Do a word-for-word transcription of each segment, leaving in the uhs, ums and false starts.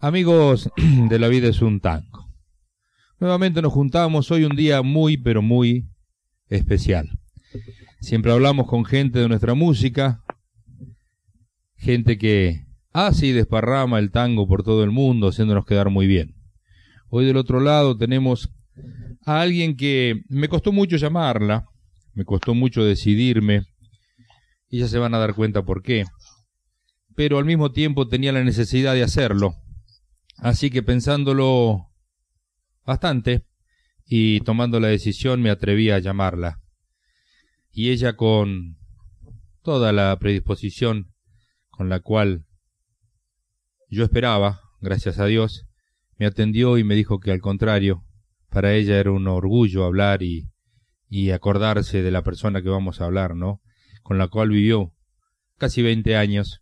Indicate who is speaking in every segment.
Speaker 1: Amigos de La Vida es un Tango, nuevamente nos juntamos hoy un día muy pero muy especial. Siempre hablamos con gente de nuestra música, gente que hace y desparrama el tango por todo el mundo, haciéndonos quedar muy bien. Hoy del otro lado tenemos a alguien que me costó mucho llamarla, me costó mucho decidirme, y ya se van a dar cuenta por qué, pero al mismo tiempo tenía la necesidad de hacerlo. Así que pensándolo bastante y tomando la decisión me atreví a llamarla. Y ella, con toda la predisposición con la cual yo esperaba, gracias a Dios, me atendió y me dijo que al contrario, para ella era un orgullo hablar y, y acordarse de la persona que vamos a hablar, ¿no? Con la cual vivió casi veinte años.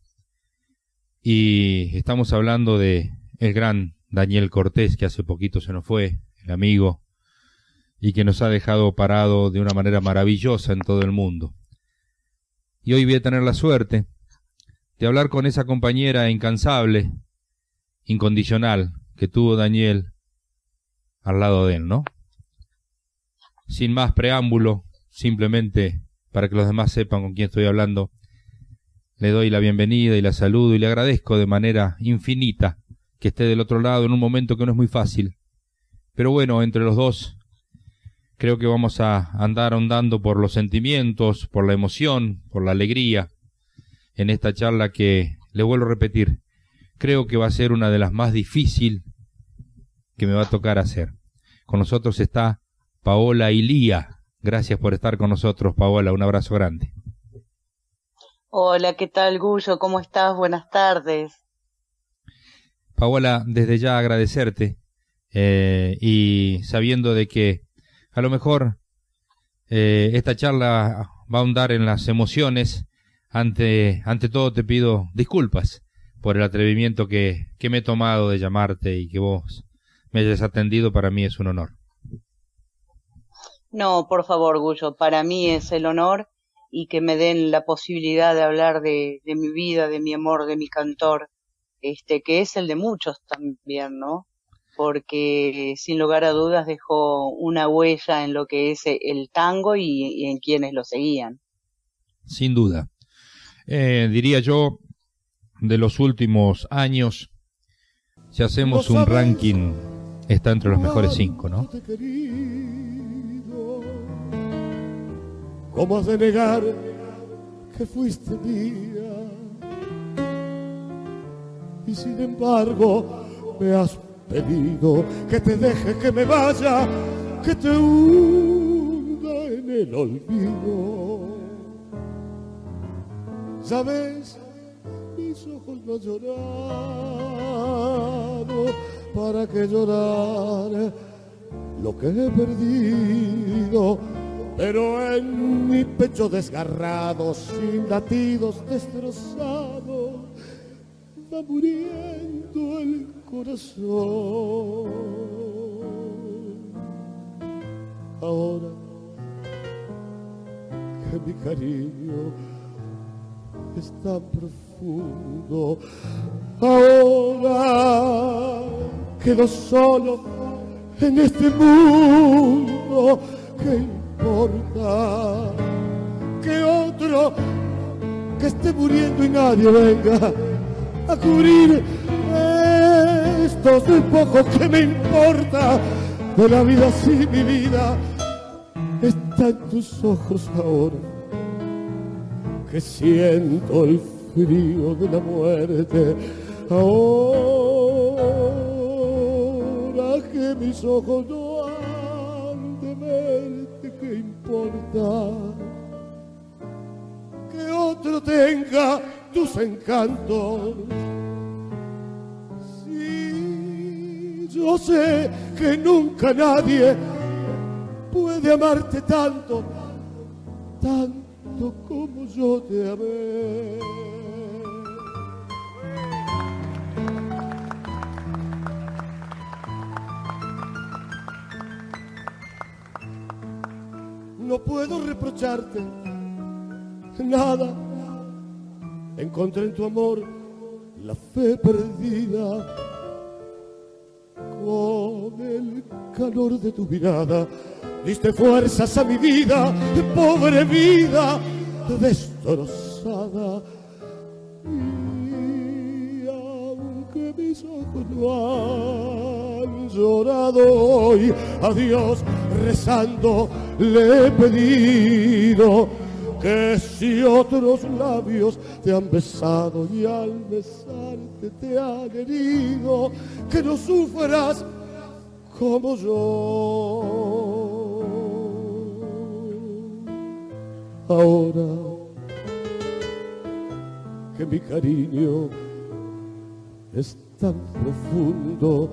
Speaker 1: Y estamos hablando de el gran Daniel Cortés, que hace poquito se nos fue, el amigo, y que nos ha dejado parado de una manera maravillosa en todo el mundo. Y hoy voy a tener la suerte de hablar con esa compañera incansable, incondicional, que tuvo Daniel al lado de él, ¿no? Sin más preámbulo, simplemente para que los demás sepan con quién estoy hablando, le doy la bienvenida y la saludo y le agradezco de manera infinita que esté del otro lado en un momento que no es muy fácil. Pero bueno, entre los dos creo que vamos a andar ahondando por los sentimientos, por la emoción, por la alegría en esta charla que, le vuelvo a repetir, creo que va a ser una de las más difíciles que me va a tocar hacer. Con nosotros está Paola Ilía. Gracias por estar con nosotros, Paola. Un abrazo grande.
Speaker 2: Hola, ¿qué tal, Gullo? ¿Cómo estás? Buenas tardes.
Speaker 1: Paola, desde ya agradecerte eh, y sabiendo de que a lo mejor eh, esta charla va a ahondar en las emociones, ante, ante todo te pido disculpas por el atrevimiento que, que me he tomado de llamarte y que vos me hayas atendido. Para mí es un honor.
Speaker 2: No, por favor, Gullo, para mí es el honor y que me den la posibilidad de hablar de, de mi vida, de mi amor, de mi cantor, este, que es el de muchos también, ¿no? Porque sin lugar a dudas dejó una huella en lo que es el tango y, y en quienes lo seguían.
Speaker 1: Sin duda. Eh, diría yo, de los últimos años, si hacemos un ranking, está entre los mejores cinco, ¿no?
Speaker 3: ¿Cómo has de negar que fuiste mía? Y sin embargo me has pedido que te deje, que me vaya, que te hunda en el olvido. ¿Sabes? Mis ojos no han llorado. ¿Para qué llorar lo que he perdido? Pero en mi pecho desgarrado, sin latidos, destrozado, va muriendo el corazón. Ahora que mi cariño es tan profundo, ahora quedo solo en este mundo, ¿qué importa que otro que esté muriendo y nadie venga a cubrir estos despojos? Que me importa de la vida si mi vida está en tus ojos ahora, que siento el frío de la muerte, ahora que mis ojos no han de verte. ¿Qué importa que otro tenga tus encantos? Si yo sé que nunca nadie puede amarte tanto, tanto como yo te amé. No puedo reprocharte nada, encontré en tu amor la fe perdida, con el calor de tu mirada diste fuerzas a mi vida, pobre vida destrozada. Y aunque mis ojos no han llorado hoy, a Dios rezando le he pedido que si otros labios te han besado y al besarte te han herido, que no sufras como yo. Ahora que mi cariño es tan profundo,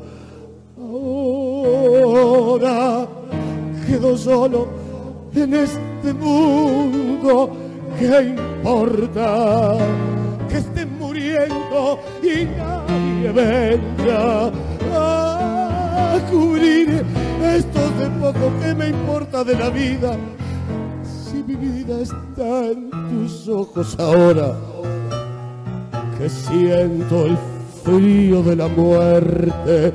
Speaker 3: ahora quedo solo en este mundo. ¿Qué importa que estén muriendo y nadie venga a cubrir estos de poco que me importa de la vida? Si mi vida está en tus ojos ahora, que siento el frío de la muerte,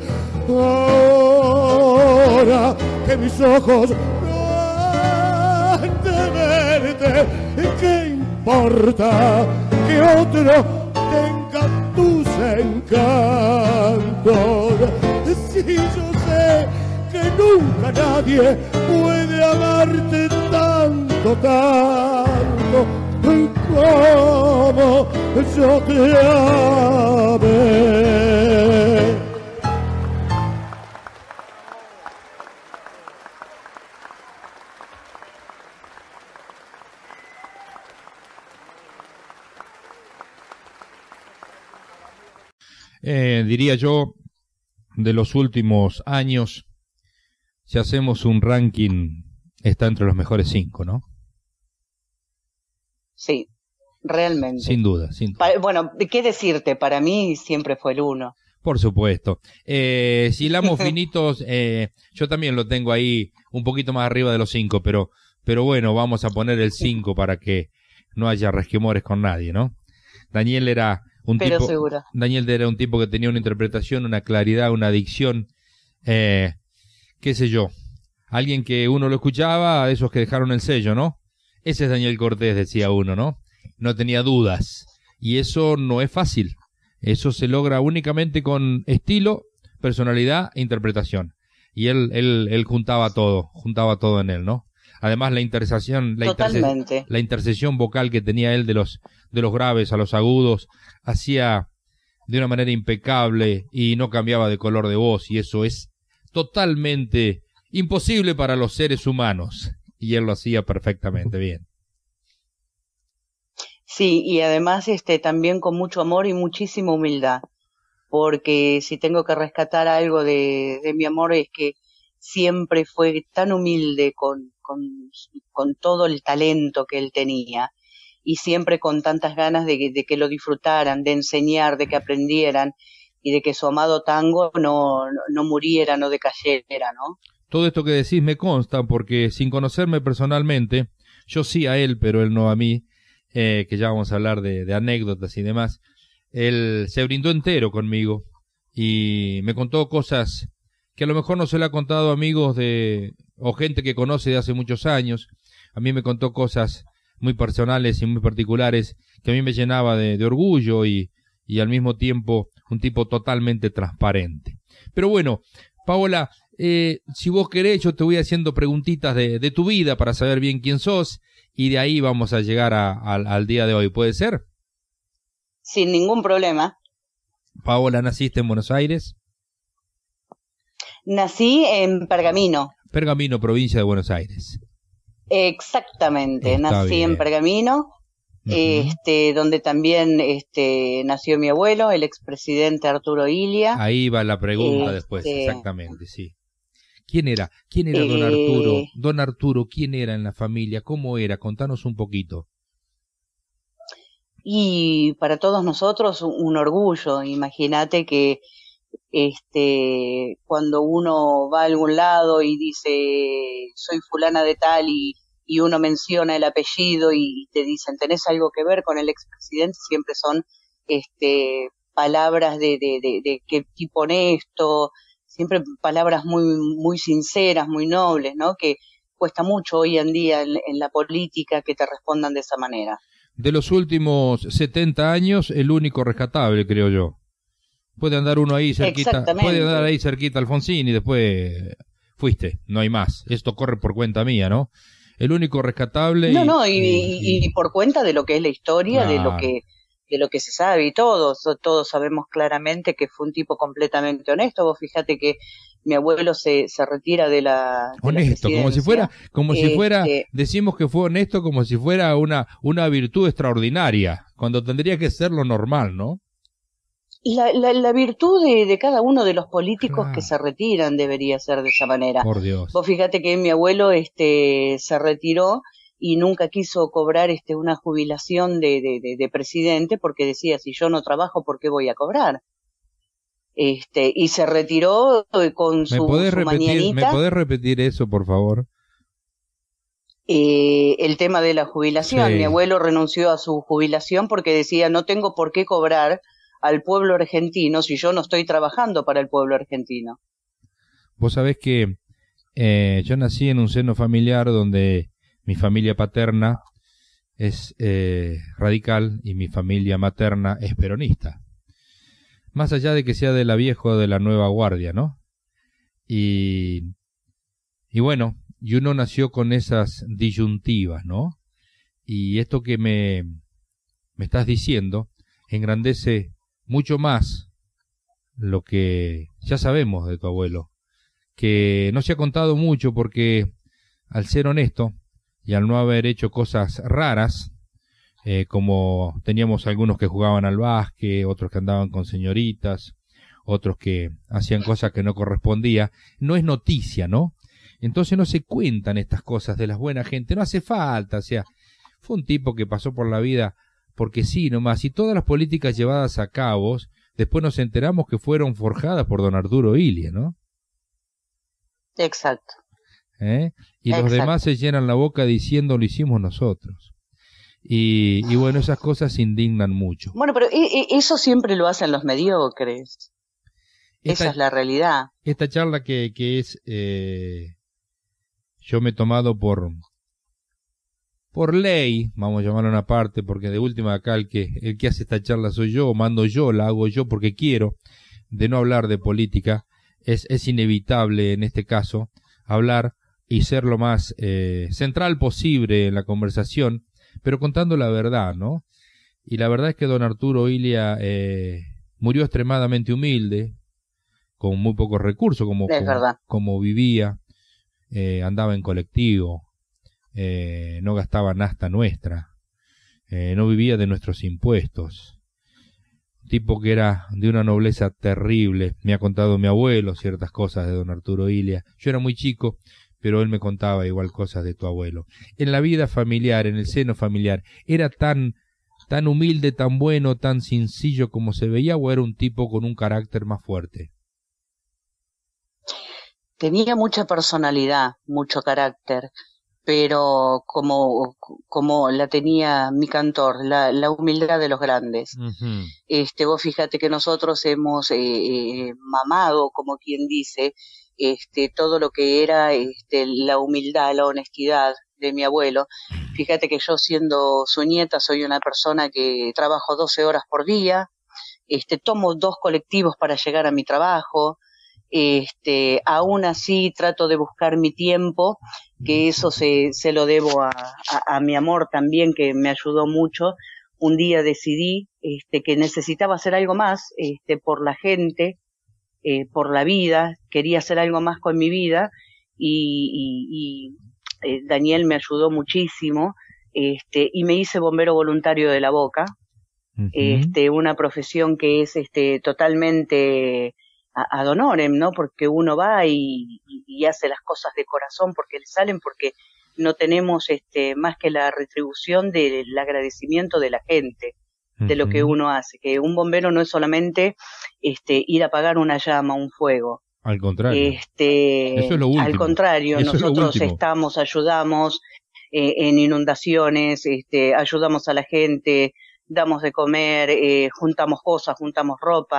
Speaker 3: ahora que mis ojos no han de verte, ¿qué importa que otro tenga tus encantos? Si yo sé que nunca nadie puede amarte tanto, tanto como yo te amé.
Speaker 1: Eh, diría yo, de los últimos años, si hacemos un ranking, está entre los mejores cinco, ¿no?
Speaker 2: Sí, realmente.
Speaker 1: Sin duda, sin duda.
Speaker 2: Pa- bueno, ¿qué decirte? Para mí siempre fue el uno.
Speaker 1: Por supuesto. Eh, si hilamos finitos, eh, yo también lo tengo ahí un poquito más arriba de los cinco, pero, pero bueno, vamos a poner el cinco para que no haya resquemores con nadie, ¿no? Daniel era un
Speaker 2: Pero
Speaker 1: tipo,
Speaker 2: seguro.
Speaker 1: Daniel era un tipo que tenía una interpretación, una claridad, una dicción, eh, qué sé yo, alguien que uno lo escuchaba, esos que dejaron el sello, ¿no? Ese es Daniel Cortés, decía uno, ¿no? No tenía dudas. Y eso no es fácil. Eso se logra únicamente con estilo, personalidad e interpretación. Y él, él, él juntaba todo, juntaba todo en él, ¿no? Además la intercesión, la,
Speaker 2: Totalmente.
Speaker 1: interce la intercesión vocal que tenía él de los, de los graves a los agudos, hacía de una manera impecable y no cambiaba de color de voz, y eso es totalmente imposible para los seres humanos. Y él lo hacía perfectamente bien.
Speaker 2: Sí, y además este también con mucho amor y muchísima humildad, porque si tengo que rescatar algo de, de mi amor es que siempre fue tan humilde con, con, con todo el talento que él tenía y siempre con tantas ganas de, de que lo disfrutaran, de enseñar, de que aprendieran y de que su amado tango no, no, no muriera, no decayera, ¿no?
Speaker 1: Todo esto que decís me consta porque sin conocerme personalmente, yo sí a él, pero él no a mí, eh, que ya vamos a hablar de, de anécdotas y demás, él se brindó entero conmigo y me contó cosas que a lo mejor no se le ha contado a amigos de o gente que conoce de hace muchos años. A mí me contó cosas muy personales y muy particulares que a mí me llenaba de, de orgullo y, y al mismo tiempo un tipo totalmente transparente. Pero bueno, Paola, eh, si vos querés yo te voy haciendo preguntitas de, de tu vida para saber bien quién sos y de ahí vamos a llegar a, a, al día de hoy, ¿puede ser?
Speaker 2: Sin ningún problema.
Speaker 1: Paola, ¿naciste en Buenos Aires?
Speaker 2: Nací en Pergamino.
Speaker 1: Pergamino, provincia de Buenos Aires.
Speaker 2: Exactamente,
Speaker 1: Está
Speaker 2: nací
Speaker 1: bien.
Speaker 2: en Pergamino,
Speaker 1: Uh-huh.
Speaker 2: este, donde también este, nació mi abuelo, el expresidente Arturo Illia.
Speaker 1: Ahí va la pregunta
Speaker 2: Este,
Speaker 1: después, exactamente, sí. ¿Quién era? ¿Quién era don
Speaker 2: Eh,
Speaker 1: Arturo? Don Arturo, ¿quién era en la familia? ¿Cómo era? Contanos un poquito.
Speaker 2: Y para todos nosotros un, un orgullo. Imagínate que este, cuando uno va a algún lado y dice soy fulana de tal y, y uno menciona el apellido y te dicen ¿tenés algo que ver con el expresidente? Siempre son este, palabras de, de, de, de qué tipo honesto, siempre palabras muy, muy sinceras, muy nobles, ¿no? Que cuesta mucho hoy en día en, en la política que te respondan de esa manera.
Speaker 1: De los últimos setenta años, el único rescatable, creo yo. Puede andar uno ahí cerquita, puede andar ahí cerquita Alfonsín y después fuiste, no hay más. Esto corre por cuenta mía, ¿no? El único rescatable.
Speaker 2: No,
Speaker 1: y,
Speaker 2: no, y,
Speaker 1: y,
Speaker 2: y, y por cuenta de lo que es la historia,
Speaker 1: claro.
Speaker 2: de lo que de lo que se sabe, y todos, todos sabemos claramente que fue un tipo completamente honesto. Vos fíjate que mi abuelo se, se retira de la de
Speaker 1: honesto,
Speaker 2: la
Speaker 1: como si fuera, como
Speaker 2: este,
Speaker 1: si fuera, decimos que fue honesto como si fuera una, una virtud extraordinaria, cuando tendría que ser lo normal, ¿no?
Speaker 2: La, la, la virtud de, de cada uno de los políticos
Speaker 1: claro.
Speaker 2: que se retiran debería ser de esa manera.
Speaker 1: Por Dios.
Speaker 2: Vos fíjate que mi abuelo este se retiró y nunca quiso cobrar este una jubilación de, de, de, de presidente, porque decía, si yo no trabajo, ¿por qué voy a cobrar? Este, y se retiró con su,
Speaker 1: ¿Me podés
Speaker 2: su
Speaker 1: repetir,
Speaker 2: mañanita.
Speaker 1: ¿Me podés repetir eso, por favor?
Speaker 2: Eh, el tema de la jubilación.
Speaker 1: Sí.
Speaker 2: Mi abuelo renunció a su jubilación porque decía, no tengo por qué cobrar al pueblo argentino si yo no estoy trabajando para el pueblo argentino.
Speaker 1: Vos sabés que eh, yo nací en un seno familiar donde mi familia paterna es eh, radical y mi familia materna es peronista. Más allá de que sea de la vieja o de la nueva guardia, ¿no? Y, y bueno, y uno nació con esas disyuntivas, ¿no? Y esto que me, me estás diciendo engrandece mucho más lo que ya sabemos de tu abuelo, que no se ha contado mucho porque al ser honesto y al no haber hecho cosas raras, eh, como teníamos algunos que jugaban al básquet, otros que andaban con señoritas, otros que hacían cosas que no correspondía, no es noticia, ¿no? Entonces no se cuentan estas cosas de la buena gente, no hace falta, o sea, fue un tipo que pasó por la vida porque sí nomás, y todas las políticas llevadas a cabo, después nos enteramos que fueron forjadas por don Arturo Illia, ¿no?
Speaker 2: Exacto.
Speaker 1: ¿Eh? Y
Speaker 2: Exacto.
Speaker 1: Los demás se llenan la boca diciendo lo hicimos nosotros. Y, y bueno, esas cosas indignan mucho.
Speaker 2: Bueno, pero eso siempre lo hacen los mediocres. Esta, Esa es la realidad.
Speaker 1: Esta charla que, que es, eh, yo me he tomado por... por ley, vamos a llamarlo una parte, porque de última acá el que, el que hace esta charla soy yo, mando yo, la hago yo porque quiero, de no hablar de política, es, es inevitable en este caso hablar y ser lo más eh, central posible en la conversación, pero contando la verdad, ¿no? Y la verdad es que don Arturo Illia eh, murió extremadamente humilde, con muy pocos recursos, como, como, como vivía, eh, andaba en colectivo, Eh, no gastaba nafta nuestra, eh, no vivía de nuestros impuestos, tipo que era de una nobleza terrible. Me ha contado mi abuelo ciertas cosas de don Arturo Illia. Yo era muy chico, pero él me contaba igual cosas de tu abuelo. En la vida familiar, en el seno familiar, ¿era tan, tan humilde, tan bueno, tan sencillo como se veía, o era un tipo con un carácter más fuerte?
Speaker 2: Tenía mucha personalidad, mucho carácter, pero como, como la tenía mi cantor, la, la humildad de los grandes. Uh-huh. Este, vos fíjate que nosotros hemos eh, eh, mamado, como quien dice, este, todo lo que era este, la humildad, la honestidad de mi abuelo. Fíjate que yo, siendo su nieta, soy una persona que trabajo doce horas por día, este, tomo dos colectivos para llegar a mi trabajo. Este, aún así trato de buscar mi tiempo, que eso se, se lo debo a, a, a mi amor también, que me ayudó mucho. Un día decidí este, que necesitaba hacer algo más este, por la gente, eh, por la vida, quería hacer algo más con mi vida, y, y, y eh, Daniel me ayudó muchísimo, este, y me hice bombero voluntario de la Boca, uh-huh. este, una profesión que es este, totalmente ad honorem, ¿no? Porque uno va y, y, y hace las cosas de corazón porque le salen, porque no tenemos este más que la retribución del agradecimiento de la gente, uh-huh. de lo que uno hace. Que un bombero no es solamente este ir a apagar una llama, un fuego.
Speaker 1: Al contrario.
Speaker 2: Este,
Speaker 1: Eso es lo último.
Speaker 2: Al contrario,
Speaker 1: Eso
Speaker 2: nosotros
Speaker 1: es lo
Speaker 2: estamos, ayudamos eh, en inundaciones, este, ayudamos a la gente, damos de comer, eh, juntamos cosas, juntamos ropa.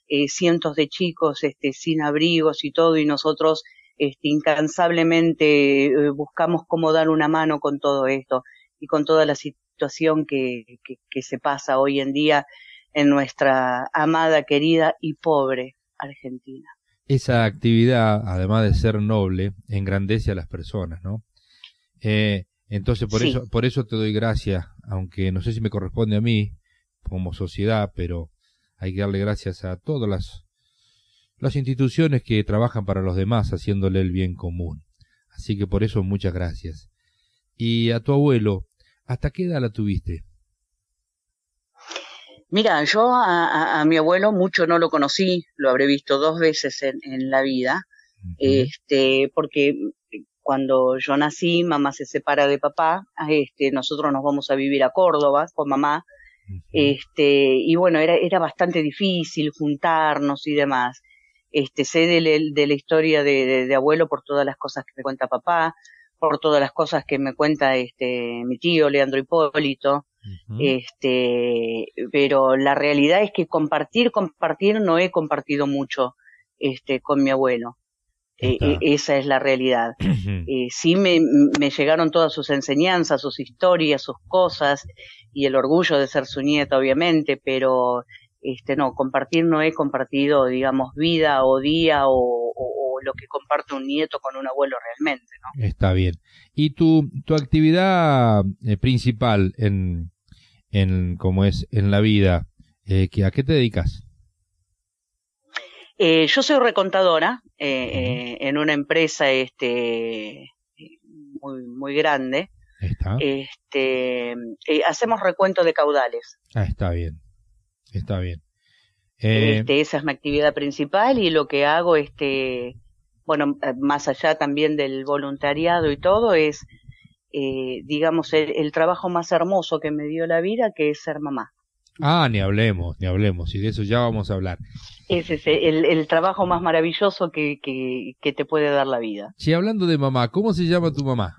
Speaker 2: eh, cientos de chicos este, sin abrigos y todo, y nosotros este, incansablemente eh, buscamos cómo dar una mano con todo esto y con toda la situación que, que, que se pasa hoy en día en nuestra amada, querida y pobre Argentina.
Speaker 1: Esa actividad, además de ser noble, engrandece a las personas, ¿no? Eh, entonces, por
Speaker 2: Sí.
Speaker 1: eso, por eso te doy gracias, aunque no sé si me corresponde a mí como sociedad, pero hay que darle gracias a todas las, las instituciones que trabajan para los demás, haciéndole el bien común. Así que por eso muchas gracias. Y a tu abuelo, ¿hasta qué edad la tuviste?
Speaker 2: Mira, yo a, a, a mi abuelo mucho no lo conocí, lo habré visto dos veces en, en la vida,
Speaker 1: Uh-huh.
Speaker 2: este, porque cuando yo nací, mamá se separa de papá, este, nosotros nos vamos a vivir a Córdoba con mamá,
Speaker 1: Uh-huh.
Speaker 2: este, y bueno, era, era bastante difícil juntarnos y demás. Este, sé de, le, de la historia de, de, de abuelo por todas las cosas que me cuenta papá, por todas las cosas que me cuenta este mi tío Leandro Hipólito. Uh-huh. Este, pero la realidad es que compartir, compartir no he compartido mucho este con mi abuelo. Eh, eh, esa es la realidad. Uh-huh. Eh, sí me, me llegaron todas sus enseñanzas, sus historias, sus cosas y el orgullo de ser su nieta, obviamente, pero este no, compartir no he compartido, digamos, vida o día o, o, o lo que comparte un nieto con un abuelo realmente, ¿no?
Speaker 1: Está bien. ¿Y tu, tu actividad eh, principal en, en, como es, en la vida, eh, que, a qué te dedicas?
Speaker 2: Eh, yo soy recontadora eh, uh-huh. eh, en una empresa este muy muy grande.
Speaker 1: Está.
Speaker 2: Este, eh, hacemos recuento de caudales.
Speaker 1: Ah, está bien, está bien.
Speaker 2: Eh, este, esa es mi actividad principal y lo que hago, este, bueno, más allá también del voluntariado y todo, es, eh, digamos, el, el trabajo más hermoso que me dio la vida, que es ser mamá.
Speaker 1: Ah, ni hablemos, ni hablemos, y de eso ya vamos a hablar.
Speaker 2: Ese es el, el trabajo más maravilloso que, que, que te puede dar la vida.
Speaker 1: Sí, hablando de mamá, ¿cómo se llama tu mamá?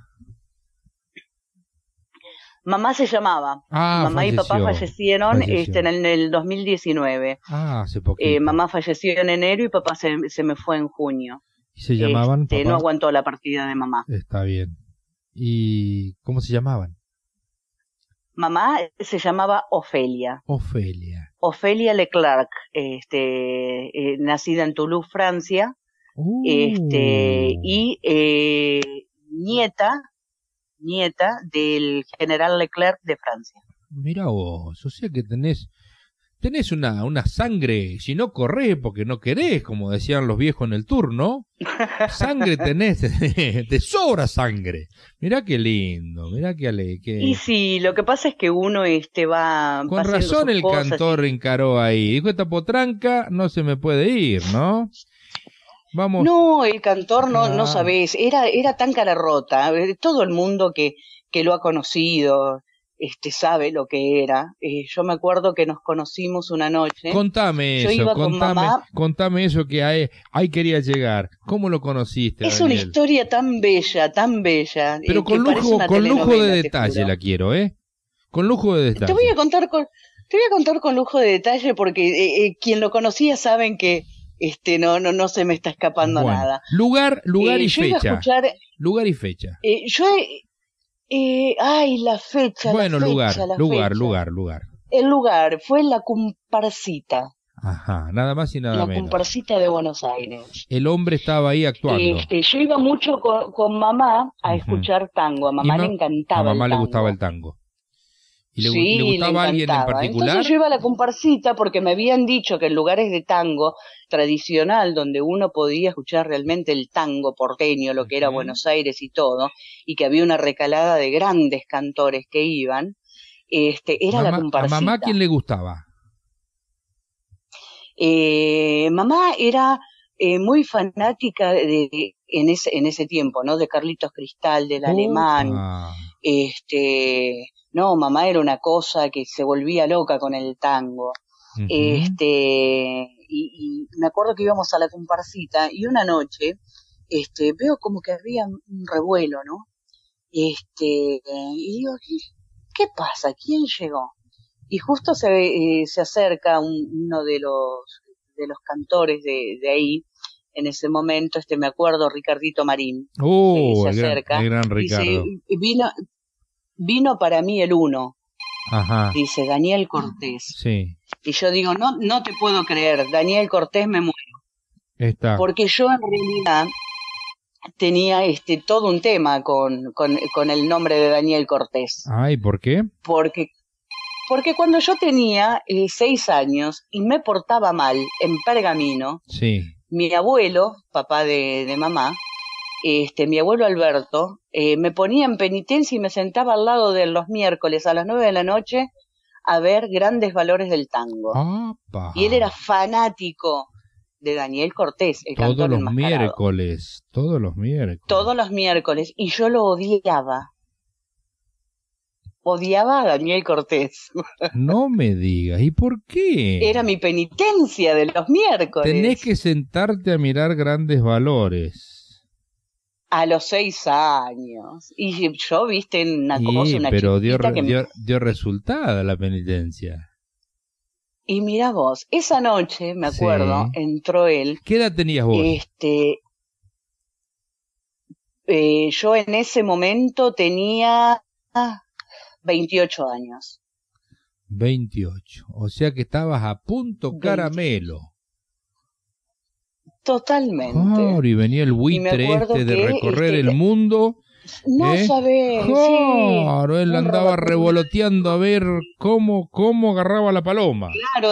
Speaker 2: Mamá se llamaba.
Speaker 1: Ah,
Speaker 2: mamá
Speaker 1: falleció,
Speaker 2: y papá fallecieron
Speaker 1: falleció.
Speaker 2: Este, en, el, en el dos mil diecinueve.
Speaker 1: Ah, hace poquito.
Speaker 2: Eh, mamá falleció en enero y papá se, se me fue en junio.
Speaker 1: ¿Y se llamaban?
Speaker 2: Este,
Speaker 1: papá?
Speaker 2: No aguantó la partida de mamá.
Speaker 1: Está bien. ¿Y cómo se llamaban?
Speaker 2: Mamá se llamaba Ofelia.
Speaker 1: Ofelia.
Speaker 2: Ofelia Leclerc, este, eh, nacida en Toulouse, Francia,
Speaker 1: uh.
Speaker 2: este, y eh, nieta, nieta del general Leclerc de Francia.
Speaker 1: Mira vos, o sea que tenés, tenés una, una sangre, si no corrés porque no querés, como decían los viejos en el tour, ¿no? Sangre tenés, te sobra sangre. Mirá qué lindo, mirá qué ale, qué...
Speaker 2: Y sí, lo que pasa es que uno este va...
Speaker 1: Con razón el cantor y... encaró ahí, dijo, esta potranca no se me puede ir, ¿no? Vamos.
Speaker 2: No, el cantor no,
Speaker 1: ah.
Speaker 2: no sabés, era, era tan cara rota, todo el mundo que, que lo ha conocido, este, sabe lo que era. Eh, yo me acuerdo que nos conocimos una noche.
Speaker 1: Contame
Speaker 2: yo
Speaker 1: eso,
Speaker 2: iba
Speaker 1: contame,
Speaker 2: con mamá.
Speaker 1: contame eso que ahí, ahí quería llegar. ¿Cómo lo conociste,
Speaker 2: Es
Speaker 1: Daniel?
Speaker 2: una historia tan bella, tan bella.
Speaker 1: Pero
Speaker 2: eh,
Speaker 1: con lujo, con lujo de detalle la quiero, ¿eh? Con lujo de detalle.
Speaker 2: Te voy a contar con, te voy a contar con lujo de detalle porque eh, eh, quien lo conocía saben que este no no no se me está escapando
Speaker 1: bueno,
Speaker 2: nada.
Speaker 1: Lugar, lugar
Speaker 2: eh,
Speaker 1: y
Speaker 2: yo iba a
Speaker 1: fecha.
Speaker 2: escuchar,
Speaker 1: lugar y fecha.
Speaker 2: Eh, yo eh, ay, la fecha,
Speaker 1: bueno,
Speaker 2: la fecha,
Speaker 1: lugar,
Speaker 2: la
Speaker 1: lugar,
Speaker 2: fecha.
Speaker 1: lugar, lugar.
Speaker 2: El lugar fue la comparsita.
Speaker 1: Ajá, nada más y nada
Speaker 2: la
Speaker 1: menos.
Speaker 2: La comparsita de Buenos Aires.
Speaker 1: El hombre estaba ahí actuando.
Speaker 2: Este, yo iba mucho con, con mamá a uh-huh. escuchar tango. A mamá
Speaker 1: ma-
Speaker 2: le encantaba
Speaker 1: A mamá
Speaker 2: el
Speaker 1: le
Speaker 2: tango.
Speaker 1: gustaba el tango. ¿Y le,
Speaker 2: sí,
Speaker 1: le gustaba
Speaker 2: le
Speaker 1: alguien en particular?
Speaker 2: Entonces yo iba a la comparsita porque me habían dicho que en lugares de tango tradicional, donde uno podía escuchar realmente el tango porteño, lo que era uh-huh. Buenos Aires y todo, y que había una recalada de grandes cantores que iban, este, era
Speaker 1: mamá,
Speaker 2: la comparsita.
Speaker 1: ¿A mamá quién le gustaba?
Speaker 2: Eh, mamá era eh, muy fanática de, de, en ese en ese tiempo, ¿no? De Carlitos Cristal, del
Speaker 1: oh,
Speaker 2: alemán,
Speaker 1: ah.
Speaker 2: este... No, mamá era una cosa que se volvía loca con el tango. Uh-huh. Este, y, y me acuerdo que íbamos a la comparsita y una noche, este, veo como que había un revuelo, ¿no? Este, y digo, ¿qué, qué pasa? ¿Quién llegó? Y justo se, eh, se acerca un, uno de los, de los cantores de, de ahí, en ese momento, este me acuerdo, Ricardito Marín,
Speaker 1: Uh,
Speaker 2: que se
Speaker 1: el
Speaker 2: acerca,
Speaker 1: gran, el gran Ricardo.
Speaker 2: dice, vino, vino para mí el uno,
Speaker 1: Ajá.
Speaker 2: dice Daniel Cortés.
Speaker 1: Sí.
Speaker 2: Y yo digo, no, no te puedo creer, Daniel Cortés, me muero.
Speaker 1: Está.
Speaker 2: Porque yo en realidad tenía este todo un tema con, con, con el nombre de Daniel Cortés.
Speaker 1: Ay, ¿por qué?
Speaker 2: Porque, porque cuando yo tenía eh, seis años y me portaba mal en Pergamino,
Speaker 1: sí.
Speaker 2: mi abuelo, papá de, de mamá, este, mi abuelo Alberto, eh, me ponía en penitencia y me sentaba al lado de él los miércoles a las nueve de la noche a ver Grandes Valores del Tango.
Speaker 1: Opa.
Speaker 2: Y él era fanático de Daniel Cortés, el
Speaker 1: todos
Speaker 2: cantor
Speaker 1: los
Speaker 2: enmascarado.
Speaker 1: miércoles, todos los miércoles.
Speaker 2: Todos los miércoles, y yo lo odiaba. Odiaba a Daniel Cortés.
Speaker 1: No me digas, ¿y por qué?
Speaker 2: Era mi penitencia de los miércoles.
Speaker 1: Tenés que sentarte a mirar Grandes Valores.
Speaker 2: A los seis años. Y yo, viste, una
Speaker 1: y,
Speaker 2: cosa, una
Speaker 1: pero dio,
Speaker 2: chiquita que
Speaker 1: dio,
Speaker 2: me...
Speaker 1: dio resultado la penitencia.
Speaker 2: Y mira vos, esa noche, me acuerdo,
Speaker 1: sí.
Speaker 2: entró él.
Speaker 1: ¿Qué edad tenías vos?
Speaker 2: Este, eh, yo en ese momento tenía veintiocho años.
Speaker 1: veintiocho. O sea que estabas a punto
Speaker 2: veinte.
Speaker 1: Caramelo.
Speaker 2: Totalmente.
Speaker 1: Claro, y venía el buitre este de
Speaker 2: que,
Speaker 1: recorrer
Speaker 2: este,
Speaker 1: el mundo.
Speaker 2: No
Speaker 1: ¿eh?
Speaker 2: Sabés,
Speaker 1: claro,
Speaker 2: sí.
Speaker 1: él andaba
Speaker 2: robot.
Speaker 1: revoloteando a ver cómo, cómo agarraba la paloma.
Speaker 2: Claro,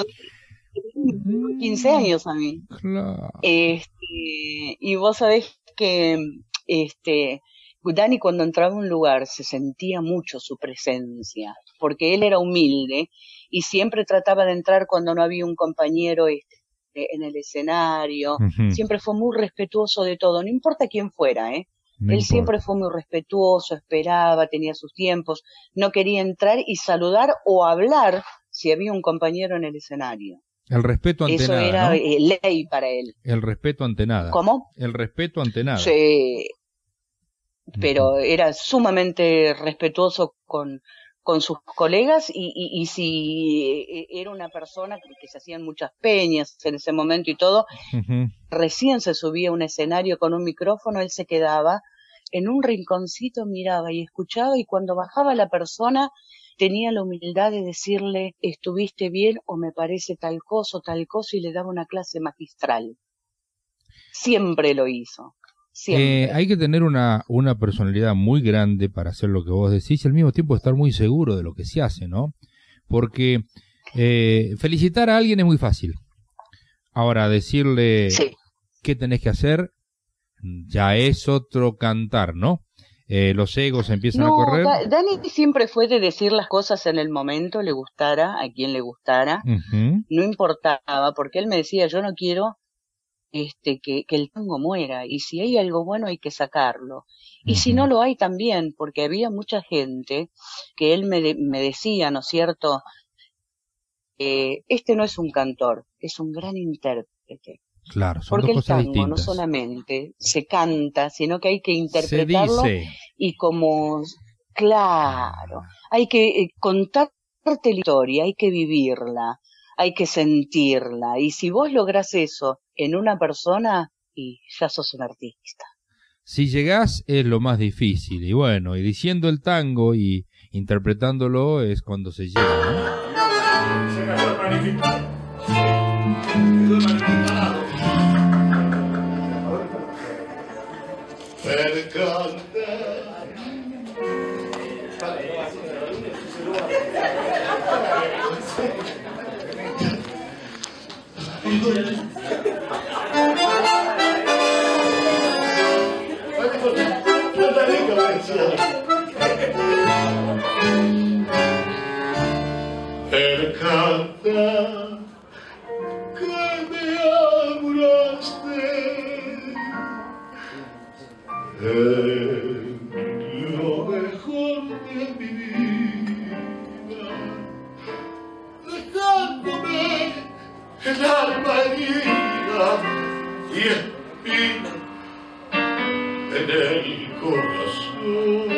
Speaker 2: quince años a mí.
Speaker 1: Claro.
Speaker 2: Este, y vos sabés que este Dani cuando entraba a un lugar se sentía mucho su presencia, porque él era humilde y siempre trataba de entrar cuando no había un compañero este, en el escenario.
Speaker 1: Uh-huh.
Speaker 2: Siempre fue muy respetuoso de todo, no importa quién fuera, ¿eh?
Speaker 1: No
Speaker 2: Él
Speaker 1: importa.
Speaker 2: siempre fue muy respetuoso, esperaba, tenía sus tiempos, no quería entrar y saludar o hablar si había un compañero en el escenario.
Speaker 1: El respeto ante
Speaker 2: Eso
Speaker 1: nada,
Speaker 2: era
Speaker 1: ¿no?
Speaker 2: eh, ley para él.
Speaker 1: El respeto ante nada.
Speaker 2: ¿Cómo?
Speaker 1: El respeto ante nada.
Speaker 2: Sí, pero
Speaker 1: uh-huh.
Speaker 2: era sumamente respetuoso con, con sus colegas y, y, y si era una persona que, que se hacían muchas peñas en ese momento y todo,
Speaker 1: uh-huh.
Speaker 2: recién se subía a un escenario con un micrófono, él se quedaba en un rinconcito, miraba y escuchaba, y cuando bajaba la persona tenía la humildad de decirle, estuviste bien o me parece tal cosa o tal cosa, y le daba una clase magistral. Siempre lo hizo. Siempre.
Speaker 1: Eh, hay que tener una, una personalidad muy grande para hacer lo que vos decís y al mismo tiempo estar muy seguro de lo que se hace, ¿no? Porque eh, felicitar a alguien es muy fácil. Ahora, decirle
Speaker 2: sí.
Speaker 1: qué tenés que hacer ya es otro cantar, ¿no? Eh, los egos empiezan
Speaker 2: no,
Speaker 1: a correr.
Speaker 2: Da- Dani siempre fue de decir las cosas en el momento, le gustara, a quien le gustara,
Speaker 1: uh-huh.
Speaker 2: no importaba, porque él me decía, yo no quiero este que, que el tango muera, y si hay algo bueno hay que sacarlo, y uh-huh. si no lo hay también, porque había mucha gente que él me, de, me decía, ¿no es cierto? Eh, este no es un cantor, es un gran intérprete.
Speaker 1: Claro, son
Speaker 2: porque
Speaker 1: dos
Speaker 2: el
Speaker 1: cosas
Speaker 2: tango
Speaker 1: distintas.
Speaker 2: no solamente se canta, sino que hay que interpretarlo
Speaker 1: se dice.
Speaker 2: Y como, claro, hay que eh, contarte la historia, hay que vivirla, hay que sentirla, y si vos lográs eso en una persona, y ya sos un artista.
Speaker 1: Si llegás es lo más difícil, y bueno, y diciendo el tango y interpretándolo es cuando se llega, ¿no?
Speaker 3: Percanta que me hablaste en lo mejor de mi vida, dejándome el alma herida y espina en el corazón,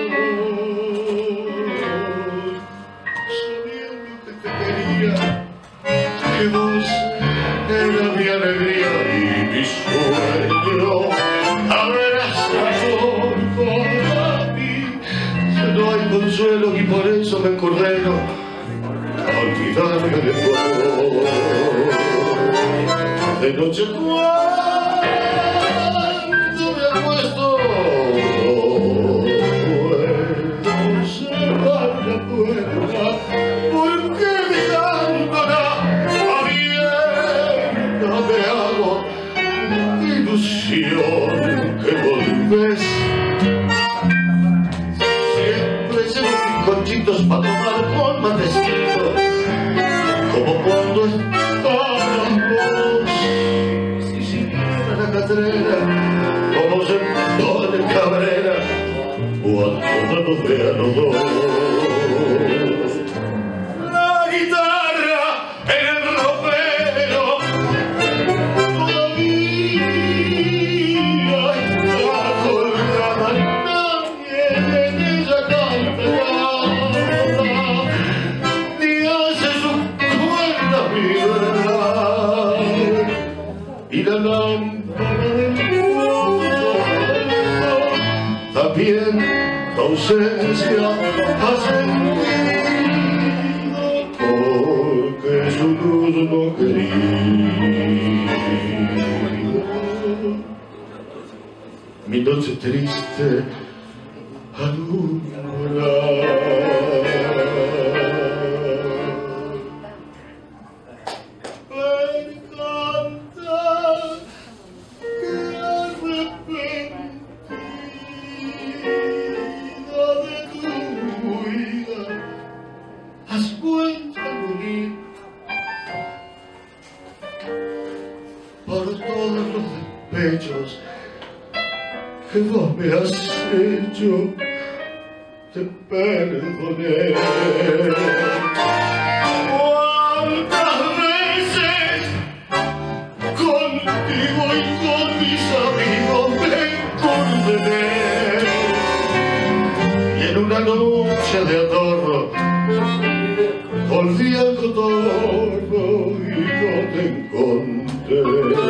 Speaker 3: sabiendo que te quería, que vos era mi alegría. bésame cordero, a olvidarme de todo. De noche cuando me acuesto, puedo cerrar la puerta, porque mirándola abierta me hago ilusión que volvés. Siempre llevo bizcochitos para tomar con matecito, como cuando estábamos. Si siguiera la catrera, como se pone Cabrera, cuando no nos vean los dos. La guitarra en el ropero todavía está colgada, nadie en ella canta ni hace su cuerda vibrar, y la lámpara del mundo también tu ausencia ha sentido, porque su luz no quería. Mi noche triste alumbra. Me encanta que arrepentida de tu huida has vuelto a morir por todos los despechos que vos me has hecho. Te perdoné. ¿Cuántas veces contigo y con mis amigos me condené? Y en una noche de adorno volví al cotorno y no te encontré.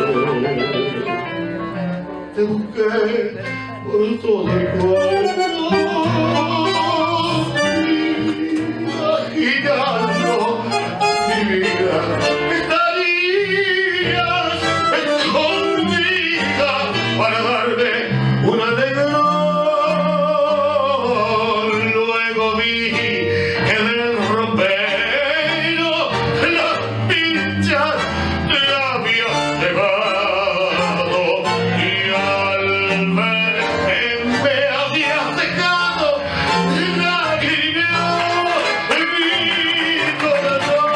Speaker 3: Te busqué por todo el cuarto, imaginando mi vida. Estarías escondida para darme un alegrón. Luego vi que del ropero las pinchas te habías llevado, y al verme me habías dejado lagrimeado en mi corazón.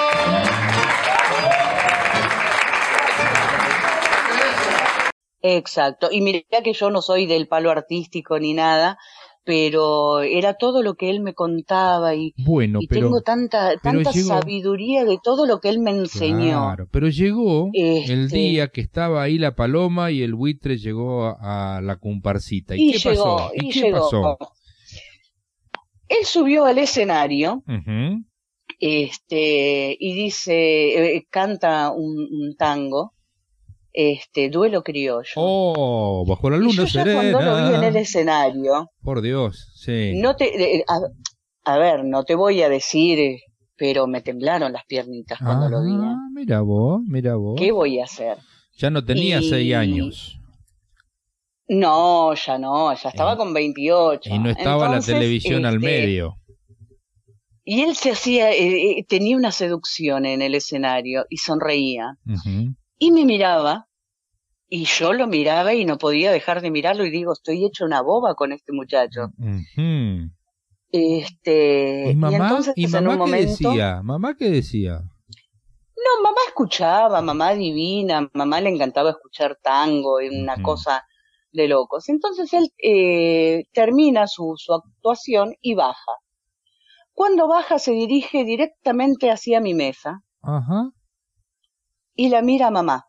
Speaker 2: Exacto. Y mirá que yo no soy del palo artístico ni nada, pero era todo lo que él me contaba y,
Speaker 1: Bueno,
Speaker 2: y
Speaker 1: pero,
Speaker 2: tengo tanta,
Speaker 1: pero
Speaker 2: tanta
Speaker 1: llegó,
Speaker 2: sabiduría de todo lo que él me enseñó.
Speaker 1: claro, pero llegó el
Speaker 2: Este,
Speaker 1: día que estaba ahí la paloma y el buitre llegó a, a la comparsita. ¿Y,
Speaker 2: y
Speaker 1: qué
Speaker 2: llegó,
Speaker 1: pasó? ¿Y
Speaker 2: y
Speaker 1: qué
Speaker 2: llegó.
Speaker 1: pasó?
Speaker 2: Él subió al escenario,
Speaker 1: Ujú.
Speaker 2: este, y dice, eh, canta un, un tango, este, Duelo Criollo.
Speaker 1: Oh, bajo la
Speaker 2: Y
Speaker 1: luna
Speaker 2: yo ya cuando lo vi en el
Speaker 1: serena.
Speaker 2: escenario,
Speaker 1: Por Dios, sí.
Speaker 2: no te, eh, a, a ver, no te voy a decir, eh, pero me temblaron las piernitas cuando lo vi, ¿eh?
Speaker 1: Ajá, mira vos, mira
Speaker 2: ¿Qué
Speaker 1: vos.
Speaker 2: voy a hacer?
Speaker 1: Ya no tenía seis
Speaker 2: Y
Speaker 1: años.
Speaker 2: no, ya no, ya estaba
Speaker 1: Y,
Speaker 2: con veintiocho.
Speaker 1: y no estaba la
Speaker 2: Entonces,
Speaker 1: televisión al
Speaker 2: este,
Speaker 1: medio.
Speaker 2: y él se hacía, eh, eh, tenía una seducción en el escenario y sonreía.
Speaker 1: Ujú.
Speaker 2: Y me miraba, y yo lo miraba y no podía dejar de mirarlo y digo, estoy hecho una boba con este muchacho.
Speaker 1: Ujú.
Speaker 2: Este,
Speaker 1: ¿Y
Speaker 2: y
Speaker 1: mamá?
Speaker 2: entonces
Speaker 1: ¿Y
Speaker 2: en
Speaker 1: mamá
Speaker 2: un
Speaker 1: qué
Speaker 2: momento,
Speaker 1: decía? ¿Mamá qué decía?
Speaker 2: no, mamá escuchaba, mamá divina, mamá le encantaba escuchar tango, y una
Speaker 1: Ujú.
Speaker 2: cosa de locos. Entonces él eh, termina su, su actuación y baja. Cuando baja se dirige directamente hacia mi mesa
Speaker 1: Ajá.
Speaker 2: y la mira a mamá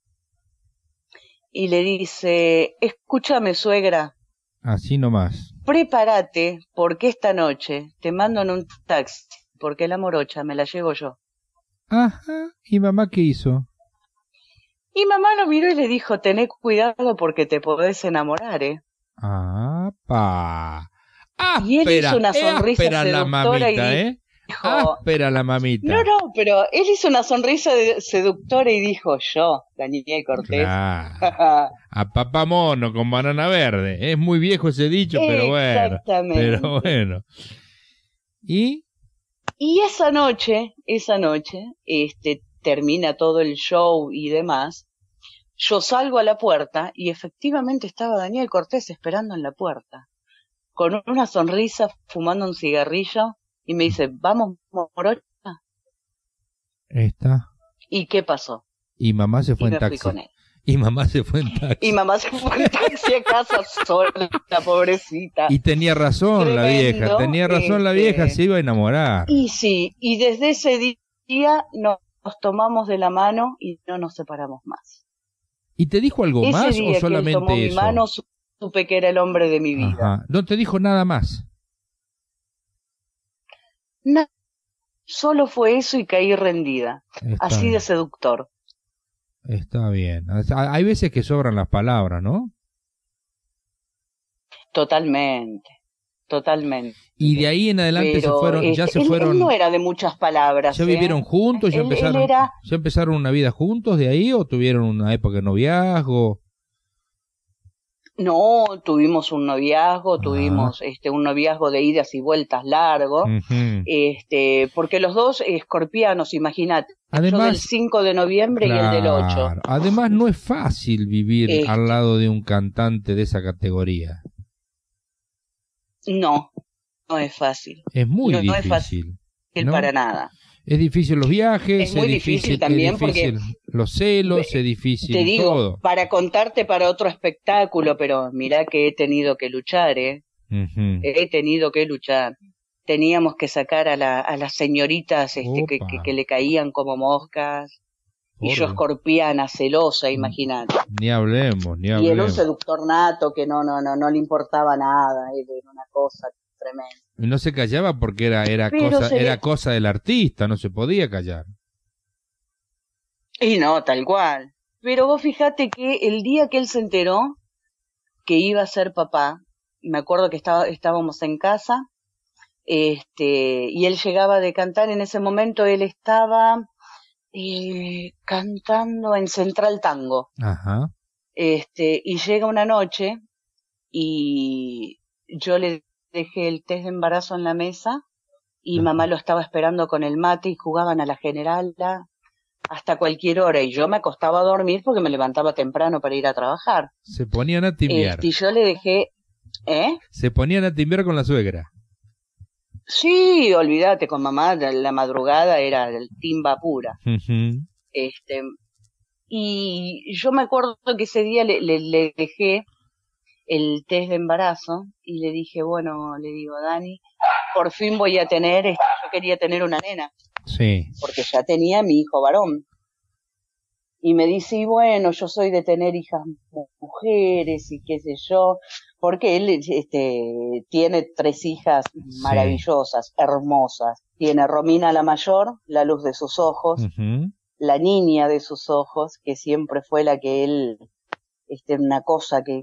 Speaker 2: y le dice, escúchame suegra,
Speaker 1: Así nomás.
Speaker 2: prepárate porque esta noche te mando en un taxi porque la morocha me la llevo yo.
Speaker 1: Ajá. ¿Y mamá qué hizo?
Speaker 2: Y mamá lo miró y le dijo, tené cuidado porque te podés enamorar, ¿eh?
Speaker 1: Ah, pa.
Speaker 2: y él
Speaker 1: Áspera,
Speaker 2: hizo una sonrisa
Speaker 1: áspera la
Speaker 2: seductora y
Speaker 1: mamita,
Speaker 2: dijo,
Speaker 1: ¿eh? Áspera la mamita.
Speaker 2: no, no, pero él hizo una sonrisa de- seductora y dijo, yo, Daniel Cortés.
Speaker 1: Claro. A papá mono con banana verde. Es muy viejo ese dicho, pero bueno.
Speaker 2: Exactamente.
Speaker 1: Pero bueno. ¿Y?
Speaker 2: Y esa noche, esa noche, este, termina todo el show y demás. Yo salgo a la puerta y efectivamente estaba Daniel Cortés esperando en la puerta, con una sonrisa, fumando un cigarrillo, y me dice, vamos, morocha.
Speaker 1: Está.
Speaker 2: ¿Y qué pasó?
Speaker 1: Y mamá se fue
Speaker 2: Y
Speaker 1: en
Speaker 2: me fui
Speaker 1: taxi.
Speaker 2: con él.
Speaker 1: Y mamá se fue en taxi.
Speaker 2: Y mamá se fue en taxi a casa sola, la pobrecita.
Speaker 1: Y tenía razón la
Speaker 2: Tremendo,
Speaker 1: vieja, tenía razón la
Speaker 2: este,
Speaker 1: vieja, se iba a enamorar.
Speaker 2: Y sí, y desde ese día nos tomamos de la mano y no nos separamos más.
Speaker 1: ¿Y te dijo algo
Speaker 2: Ese
Speaker 1: más
Speaker 2: día
Speaker 1: o
Speaker 2: que él
Speaker 1: solamente
Speaker 2: tomó mi
Speaker 1: eso?
Speaker 2: mano, supe que era el hombre de mi vida.
Speaker 1: Ajá. No te dijo nada más.
Speaker 2: No, solo fue eso y caí rendida.
Speaker 1: Está
Speaker 2: Así
Speaker 1: bien.
Speaker 2: de seductor.
Speaker 1: Está bien. Hay veces que sobran las palabras, ¿no?
Speaker 2: Totalmente, totalmente.
Speaker 1: Y de ahí en adelante
Speaker 2: Pero,
Speaker 1: se fueron, ya
Speaker 2: este,
Speaker 1: se
Speaker 2: él,
Speaker 1: fueron.
Speaker 2: él no era de muchas palabras.
Speaker 1: ¿Ya
Speaker 2: ¿eh?
Speaker 1: vivieron juntos? ¿Ya
Speaker 2: Él- él
Speaker 1: empezaron,
Speaker 2: era-
Speaker 1: ya empezaron una vida juntos de ahí o tuvieron una época de noviazgo?
Speaker 2: No, tuvimos un noviazgo,
Speaker 1: Ah.
Speaker 2: tuvimos este un noviazgo de idas y vueltas largo,
Speaker 1: Ujú.
Speaker 2: este, porque los dos escorpianos, imagínate, yo del
Speaker 1: Además,
Speaker 2: cinco de noviembre y el del ocho.
Speaker 1: claro, además no es fácil vivir
Speaker 2: Este.
Speaker 1: al lado de un cantante de esa categoría.
Speaker 2: No, no es fácil,
Speaker 1: Es muy
Speaker 2: No, no es
Speaker 1: difícil.
Speaker 2: él
Speaker 1: ¿no?
Speaker 2: para nada.
Speaker 1: Es difícil los viajes,
Speaker 2: Es muy difícil también
Speaker 1: es difícil los celos, es difícil
Speaker 2: Te digo,
Speaker 1: todo.
Speaker 2: para contarte para otro espectáculo, pero mirá que he tenido que luchar, ¿eh?
Speaker 1: Ujú.
Speaker 2: He tenido que luchar. Teníamos que sacar a, la, a las señoritas este, que,
Speaker 1: Opa.
Speaker 2: que, que le caían como moscas. Y yo
Speaker 1: Por-
Speaker 2: escorpiana, celosa, imagínate.
Speaker 1: Ni hablemos, ni
Speaker 2: Y él un
Speaker 1: hablemos.
Speaker 2: seductor nato que no, no, no, no le importaba nada. Él era una cosa tremenda.
Speaker 1: Y no se callaba porque era, era,
Speaker 2: Pero
Speaker 1: cosa,
Speaker 2: se le-
Speaker 1: era cosa del artista, no se podía callar.
Speaker 2: Y no, tal cual. Pero vos fíjate que el día que él se enteró que iba a ser papá, me acuerdo que estaba, estábamos en casa, este, y él llegaba de cantar, en ese momento él estaba eh, cantando en Central Tango,
Speaker 1: Ajá.
Speaker 2: este, y llega una noche y yo le dejé el test de embarazo en la mesa y
Speaker 1: Ajá.
Speaker 2: mamá lo estaba esperando con el mate y jugaban a la generala hasta cualquier hora y yo me acostaba a dormir porque me levantaba temprano para ir a trabajar.
Speaker 1: Se ponían a timbiar.
Speaker 2: Este, y yo le dejé, ¿eh?
Speaker 1: Se ponían a timbiar con la suegra.
Speaker 2: Sí, olvídate, con mamá la, la madrugada era el timba pura.
Speaker 1: Ujú.
Speaker 2: Este, y yo me acuerdo que ese día le, le, le dejé el test de embarazo y le dije, bueno, le digo, Dani, por fin voy a tener, este, yo quería tener una nena,
Speaker 1: Sí.
Speaker 2: porque ya tenía mi hijo varón. Y me dice, y bueno, yo soy de tener hijas mujeres y qué sé yo, porque él este, tiene tres hijas maravillosas, hermosas. Tiene Romina la mayor, la luz de sus ojos,
Speaker 1: Ujú.
Speaker 2: la niña de sus ojos, que siempre fue la que él, este, una cosa que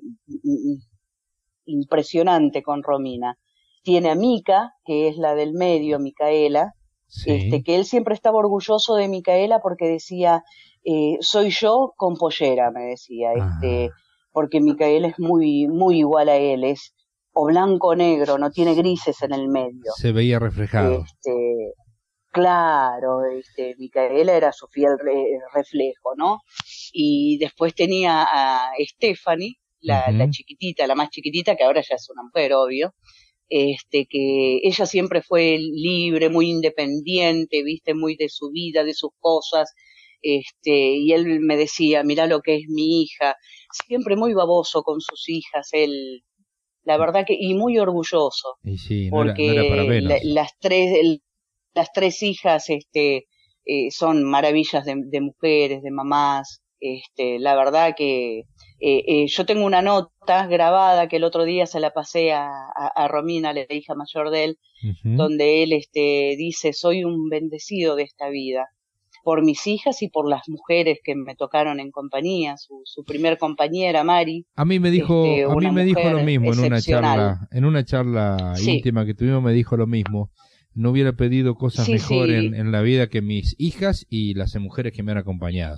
Speaker 2: impresionante con Romina. Tiene a Mica, que es la del medio, Micaela,
Speaker 1: Sí.
Speaker 2: este, que él siempre estaba orgulloso de Micaela porque decía, eh, soy yo con pollera, me decía, este,
Speaker 1: Ah.
Speaker 2: porque Micaela es muy, muy igual a él, es o blanco o negro, no tiene grises en el medio.
Speaker 1: Se veía reflejado.
Speaker 2: Este, claro, este, Micaela era su fiel re- reflejo, ¿no? Y después tenía a Stephanie, la,
Speaker 1: Ujú.
Speaker 2: la chiquitita, la más chiquitita, que ahora ya es una mujer, obvio, este, que ella siempre fue libre, muy independiente, viste, muy de su vida, de sus cosas, este, y él me decía, mirá lo que es mi hija, siempre muy baboso con sus hijas, él, la verdad que, y muy orgulloso,
Speaker 1: Y sí, no era, no era
Speaker 2: porque
Speaker 1: para menos.
Speaker 2: la- las tres, el- las tres hijas, este, eh, son maravillas de, de mujeres, de mamás, este, la verdad que eh, eh, yo tengo una nota grabada que el otro día se la pasé a, a, a Romina, la hija mayor de él,
Speaker 1: Ujú.
Speaker 2: donde él este, dice, soy un bendecido de esta vida. por mis hijas y por las mujeres que me tocaron en compañía. Su, su primer compañera, Mari.
Speaker 1: A mí me dijo,
Speaker 2: este,
Speaker 1: a mí me dijo lo mismo en una charla, en una charla
Speaker 2: sí.
Speaker 1: íntima que tuvimos, me dijo lo mismo. No hubiera pedido cosas
Speaker 2: sí,
Speaker 1: mejor
Speaker 2: sí.
Speaker 1: En, en la vida que mis hijas y las mujeres que me han acompañado.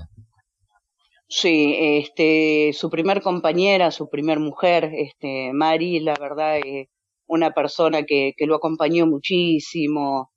Speaker 2: Sí, este, su primer compañera, su primer mujer, este, Mari, la verdad, eh, una persona que, que lo acompañó muchísimo,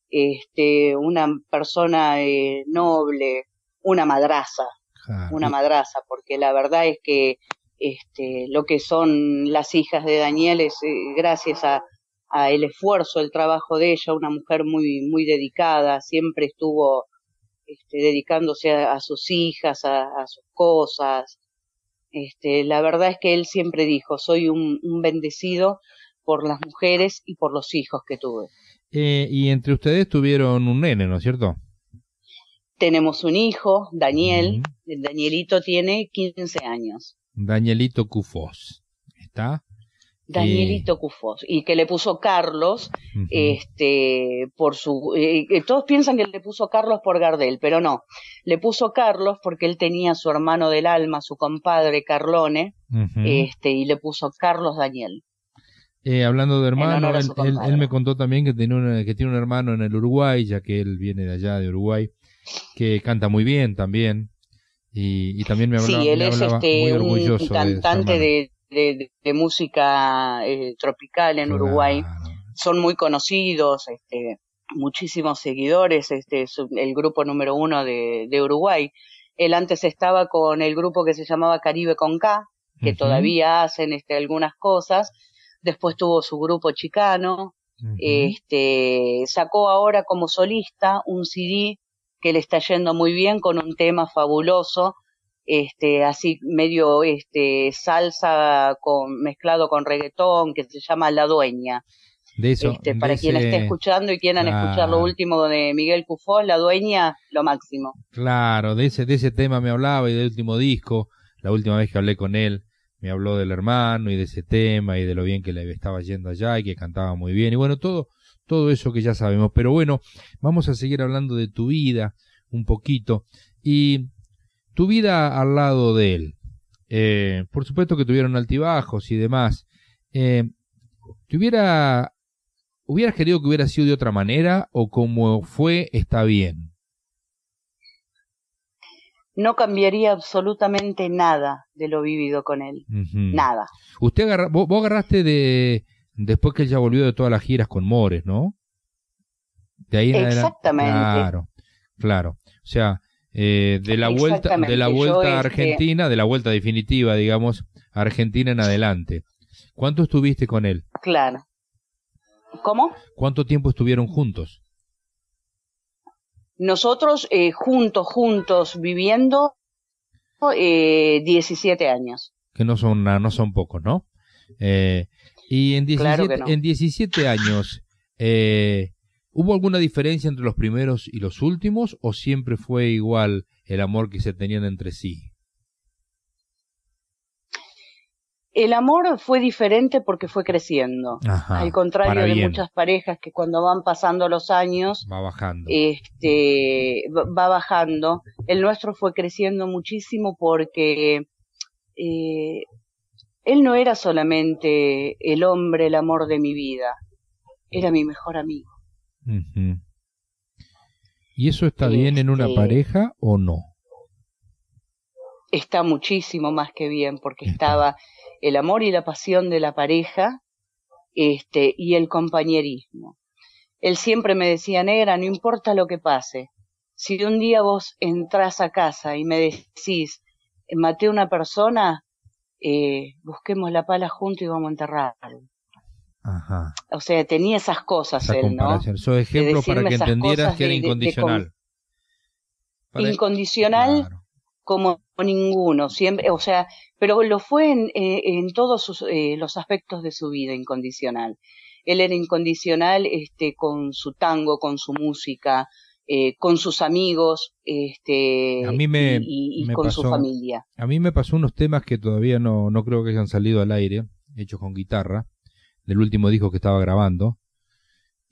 Speaker 2: este, una persona eh, noble, una madraza,
Speaker 1: Ah,
Speaker 2: una
Speaker 1: y...
Speaker 2: madraza, porque la verdad es que este, lo que son las hijas de Daniel es eh, gracias a, a el esfuerzo, el trabajo de ella, una mujer muy, muy dedicada, siempre estuvo este, dedicándose a, a sus hijas, a, a sus cosas. Este, la verdad es que él siempre dijo, soy un, un bendecido por las mujeres y por los hijos que tuve.
Speaker 1: Eh, y entre ustedes tuvieron un nene, ¿no es cierto?
Speaker 2: Tenemos un hijo, Daniel.
Speaker 1: Uh-huh.
Speaker 2: El Danielito tiene quince años.
Speaker 1: Danielito Cufós. ¿Está?
Speaker 2: Danielito
Speaker 1: eh...
Speaker 2: Cufós. Y que le puso Carlos,
Speaker 1: uh-huh.
Speaker 2: este, por su, eh, todos piensan que le puso Carlos por Gardel, pero no. Le puso Carlos porque él tenía a su hermano del alma, su compadre Carlone, uh-huh. este, y le puso Carlos Daniel.
Speaker 1: Eh, hablando de hermano, él, él, él me contó también que tiene, una, que tiene un hermano en el Uruguay, ya que él viene de allá, de Uruguay, que canta muy bien también, y, y también me hablaba,
Speaker 2: sí, él
Speaker 1: me
Speaker 2: es
Speaker 1: hablaba
Speaker 2: este,
Speaker 1: muy orgulloso
Speaker 2: un cantante de, de, de, de música eh, tropical en
Speaker 1: claro.
Speaker 2: Uruguay. Son muy conocidos, este, muchísimos seguidores, este, es el grupo número uno de, de Uruguay. Él antes estaba con el grupo que se llamaba Caribe con K, que uh-huh. todavía hacen este, algunas cosas. Después tuvo su grupo chicano, uh-huh. este, sacó ahora como solista un C D que le está yendo muy bien con un tema fabuloso, este, así medio este, salsa con, mezclado con reggaetón, que se llama La Dueña.
Speaker 1: De eso,
Speaker 2: este, para
Speaker 1: de
Speaker 2: quien
Speaker 1: ese...
Speaker 2: esté escuchando y quieran
Speaker 1: claro.
Speaker 2: escuchar lo último de Miguel Cufós, La Dueña, lo máximo.
Speaker 1: Claro, de ese, de ese tema me hablaba y del último disco, la última vez que hablé con él. Me habló del hermano y de ese tema y de lo bien que le estaba yendo allá y que cantaba muy bien. Y bueno, todo, todo eso que ya sabemos. Pero bueno, vamos a seguir hablando de tu vida un poquito. Y tu vida al lado de él. Eh, por supuesto que tuvieron altibajos y demás. Eh, ¿te hubiera, hubieras querido que hubiera sido de otra manera o como fue está bien?
Speaker 2: No cambiaría absolutamente nada de lo vivido con él. Uh-huh. Nada.
Speaker 1: Usted agarra, vos, vos agarraste de después que él ya volvió de todas las giras con Mores, ¿no? De ahí en
Speaker 2: exactamente.
Speaker 1: Adelante. Claro, claro. O sea, eh, de la vuelta, de la vuelta Yo, a Argentina, este... de la vuelta definitiva, digamos, a Argentina en adelante. ¿Cuánto estuviste con él?
Speaker 2: Claro. ¿Cómo?
Speaker 1: ¿Cuánto tiempo estuvieron juntos?
Speaker 2: Nosotros eh, juntos, juntos, viviendo eh, diecisiete años.
Speaker 1: Que no son no son pocos, ¿no? Eh, y en diecisiete,
Speaker 2: claro que no.
Speaker 1: en diecisiete años, eh, ¿hubo alguna diferencia entre los primeros y los últimos o siempre fue igual el amor que se tenían entre sí?
Speaker 2: El amor fue diferente porque fue creciendo.
Speaker 1: Ajá,
Speaker 2: al contrario de
Speaker 1: bien.
Speaker 2: muchas parejas que cuando van pasando los años
Speaker 1: va bajando.
Speaker 2: Este, va bajando. El nuestro fue creciendo muchísimo porque eh, él no era solamente el hombre, el amor de mi vida, era mi mejor amigo.
Speaker 1: Uh-huh. ¿Y eso está este, bien en una pareja o no?
Speaker 2: Está muchísimo más que bien porque está. estaba el amor y la pasión de la pareja, este, y el compañerismo. Él siempre me decía, negra, no importa lo que pase, si un día vos entrás a casa y me decís, maté a una persona, eh, busquemos la pala juntos y vamos a enterrarlo.
Speaker 1: Ajá.
Speaker 2: O sea, tenía esas cosas
Speaker 1: Esa
Speaker 2: él, ¿no?
Speaker 1: Esos ejemplos para que entendieras que era incondicional.
Speaker 2: De, de, de para... Incondicional. Claro. Como ninguno, siempre, o sea, pero lo fue en, en todos sus, eh, los aspectos de su vida, incondicional. Él era incondicional, este, con su tango, con su música, eh, con sus amigos, este,
Speaker 1: a mí me,
Speaker 2: y, y
Speaker 1: me
Speaker 2: con
Speaker 1: pasó,
Speaker 2: su familia.
Speaker 1: A mí me pasó unos temas que todavía no, no creo que hayan salido al aire, hechos con guitarra, del último disco que estaba grabando,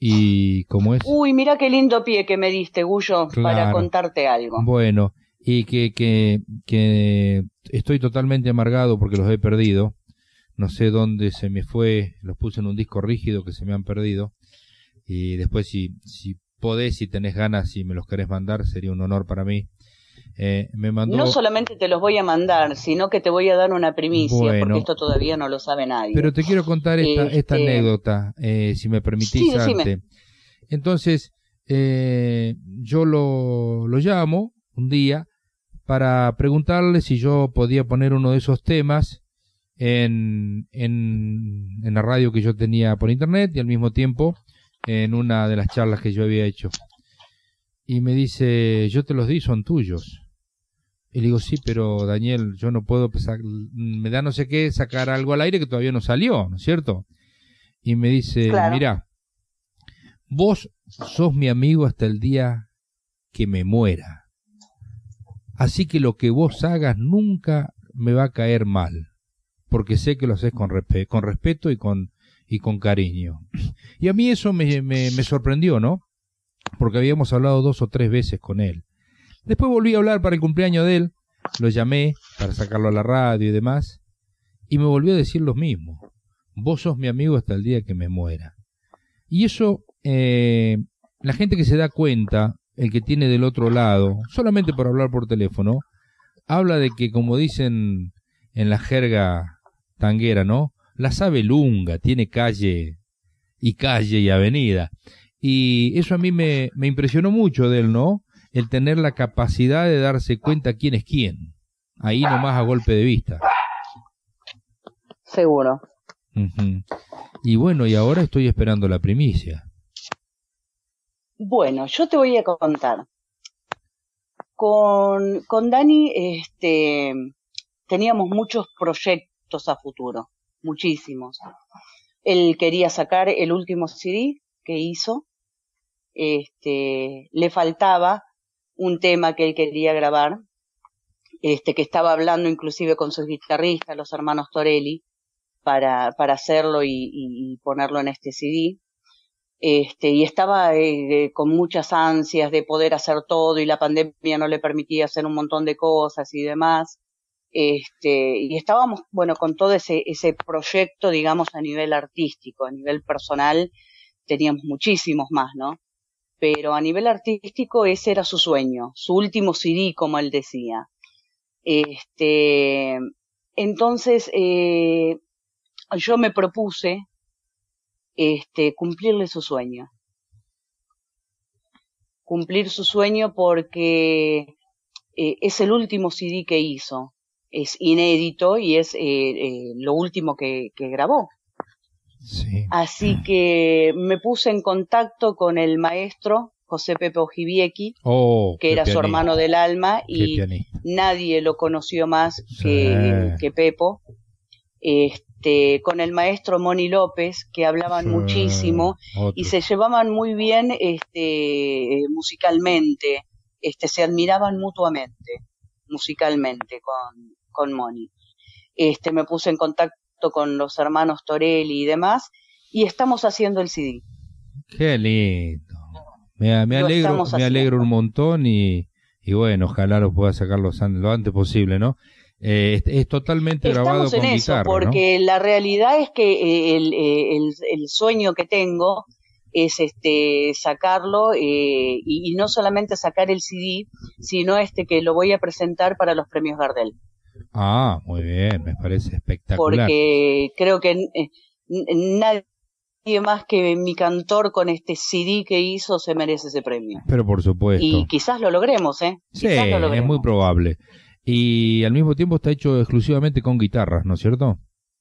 Speaker 1: Y como es...
Speaker 2: Uy, mira qué lindo pie que me diste, Gullo,
Speaker 1: Claro.
Speaker 2: para contarte algo.
Speaker 1: Bueno, y que, que, que estoy totalmente amargado porque los he perdido. No sé dónde se me fue, los puse en un disco rígido que se me han perdido. Y después si, si podés, si tenés ganas, si me los querés mandar, sería un honor para mí. Eh, me mandó...
Speaker 2: No solamente te los voy a mandar, sino que te voy a dar una primicia,
Speaker 1: Bueno,
Speaker 2: porque esto todavía no lo sabe nadie.
Speaker 1: pero te quiero contar esta,
Speaker 2: Este-
Speaker 1: esta anécdota, eh, si me permitís,
Speaker 2: Sí, decime.
Speaker 1: antes. Entonces, eh, yo lo, lo llamo un día para preguntarle si yo podía poner uno de esos temas en, en, en la radio que yo tenía por internet y al mismo tiempo en una de las charlas que yo había hecho. Y me dice, yo te los di, son tuyos. Y le digo, sí, pero Daniel, yo no puedo, sa- me da no sé qué, sacar algo al aire que todavía no salió, ¿no es cierto? Y me dice,
Speaker 2: Claro.
Speaker 1: mira, vos sos mi amigo hasta el día que me muera. Así que lo que vos hagas nunca me va a caer mal, porque sé que lo haces con, respe- con respeto y con, y con cariño. Y a mí eso me, me, me sorprendió, ¿no? Porque habíamos hablado dos o tres veces con él. Después volví a hablar para el cumpleaños de él, lo llamé para sacarlo a la radio y demás, y me volvió a decir lo mismo. Vos sos mi amigo hasta el día que me muera. Y eso, eh, la gente que se da cuenta, el que tiene del otro lado, solamente por hablar por teléfono, habla de que, como dicen en la jerga tanguera, ¿no? La sabe lunga, tiene calle y calle y avenida. Y eso a mí me, me impresionó mucho de él, ¿no? El tener la capacidad de darse cuenta quién es quién. Ahí nomás a golpe de vista.
Speaker 2: Seguro.
Speaker 1: Ujú. Y bueno, y ahora estoy esperando la primicia.
Speaker 2: Bueno, yo te voy a contar. Con, con Dani, este, teníamos muchos proyectos a futuro, muchísimos. Él quería sacar el último C D que hizo, este, le faltaba un tema que él quería grabar, este, que estaba hablando inclusive con sus guitarristas, los hermanos Torelli, para, para hacerlo y, y, y ponerlo en este C D. Este, y estaba eh, con muchas ansias de poder hacer todo y la pandemia no le permitía hacer un montón de cosas y demás. Este, y estábamos, bueno, con todo ese, ese proyecto, digamos, a nivel artístico, a nivel personal, teníamos muchísimos más, ¿no? Pero a nivel artístico ese era su sueño, su último C D, como él decía. Este, entonces, eh, yo me propuse, este, cumplirle su sueño. Cumplir su sueño porque eh, es el último C D que hizo. Es inédito y es eh, eh, lo último que, que grabó.
Speaker 1: Sí.
Speaker 2: Así que me puse en contacto con el maestro José Pepe Ojibieki,
Speaker 1: Oh,
Speaker 2: que
Speaker 1: qué
Speaker 2: era su
Speaker 1: pianista,
Speaker 2: hermano del alma,
Speaker 1: qué
Speaker 2: y
Speaker 1: pianista.
Speaker 2: nadie lo conoció más
Speaker 1: Sí.
Speaker 2: que, que Pepo. Este, con el maestro Moni López, que hablaban
Speaker 1: Sí,
Speaker 2: muchísimo
Speaker 1: otro.
Speaker 2: y se llevaban muy bien este, musicalmente, este, se admiraban mutuamente musicalmente con, con Moni. Este, me puse en contacto con los hermanos Torelli y demás, y estamos haciendo el C D.
Speaker 1: Qué lindo. Me, me
Speaker 2: Lo
Speaker 1: alegro,
Speaker 2: estamos
Speaker 1: me alegro
Speaker 2: haciendo.
Speaker 1: un montón y, y bueno, ojalá lo pueda sacar lo, lo antes posible, ¿no? Eh, es, es totalmente grabado
Speaker 2: Estamos en
Speaker 1: con
Speaker 2: eso,
Speaker 1: guitarra, ¿no?
Speaker 2: porque la realidad es que eh, el, eh, el, el sueño que tengo es este sacarlo eh, y, y no solamente sacar el C D, sino este que lo voy a presentar para los premios Gardel.
Speaker 1: Ah, muy bien, me parece espectacular.
Speaker 2: Porque creo que eh, nadie más que mi cantor con este C D que hizo se merece ese premio.
Speaker 1: Pero por supuesto.
Speaker 2: Y quizás lo logremos, ¿eh?
Speaker 1: Sí,
Speaker 2: Quizás lo
Speaker 1: es
Speaker 2: logremos.
Speaker 1: muy probable. Y al mismo tiempo está hecho exclusivamente con guitarras, ¿no es cierto?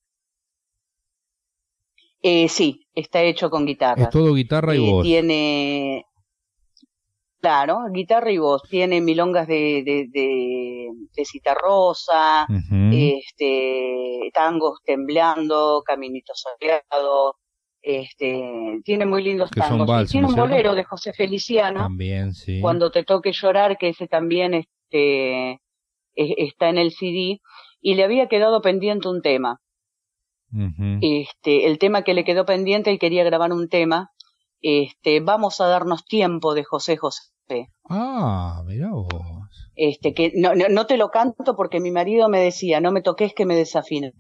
Speaker 2: Eh, sí, está hecho con guitarras.
Speaker 1: Es todo guitarra y
Speaker 2: Eh,
Speaker 1: voz.
Speaker 2: Tiene, claro, guitarra y voz. Tiene milongas de, de, de, de Citarrosa,
Speaker 1: Ujú.
Speaker 2: este, tangos temblando, caminito soleado, este, tiene muy lindos
Speaker 1: Que son
Speaker 2: tangos.
Speaker 1: vals,
Speaker 2: Y tiene
Speaker 1: ¿no es
Speaker 2: un
Speaker 1: cierto?
Speaker 2: bolero de José Feliciano,
Speaker 1: También, sí.
Speaker 2: Cuando te toque llorar, que ese también este, es- está en el C D, y le había quedado pendiente un tema.
Speaker 1: Ujú.
Speaker 2: Este, el tema que le quedó pendiente, él quería grabar un tema este, Vamos a darnos tiempo de José José.
Speaker 1: Ah, mirá vos.
Speaker 2: Este, que no, no, no te lo canto porque mi marido me decía, no me toques que me desafinas.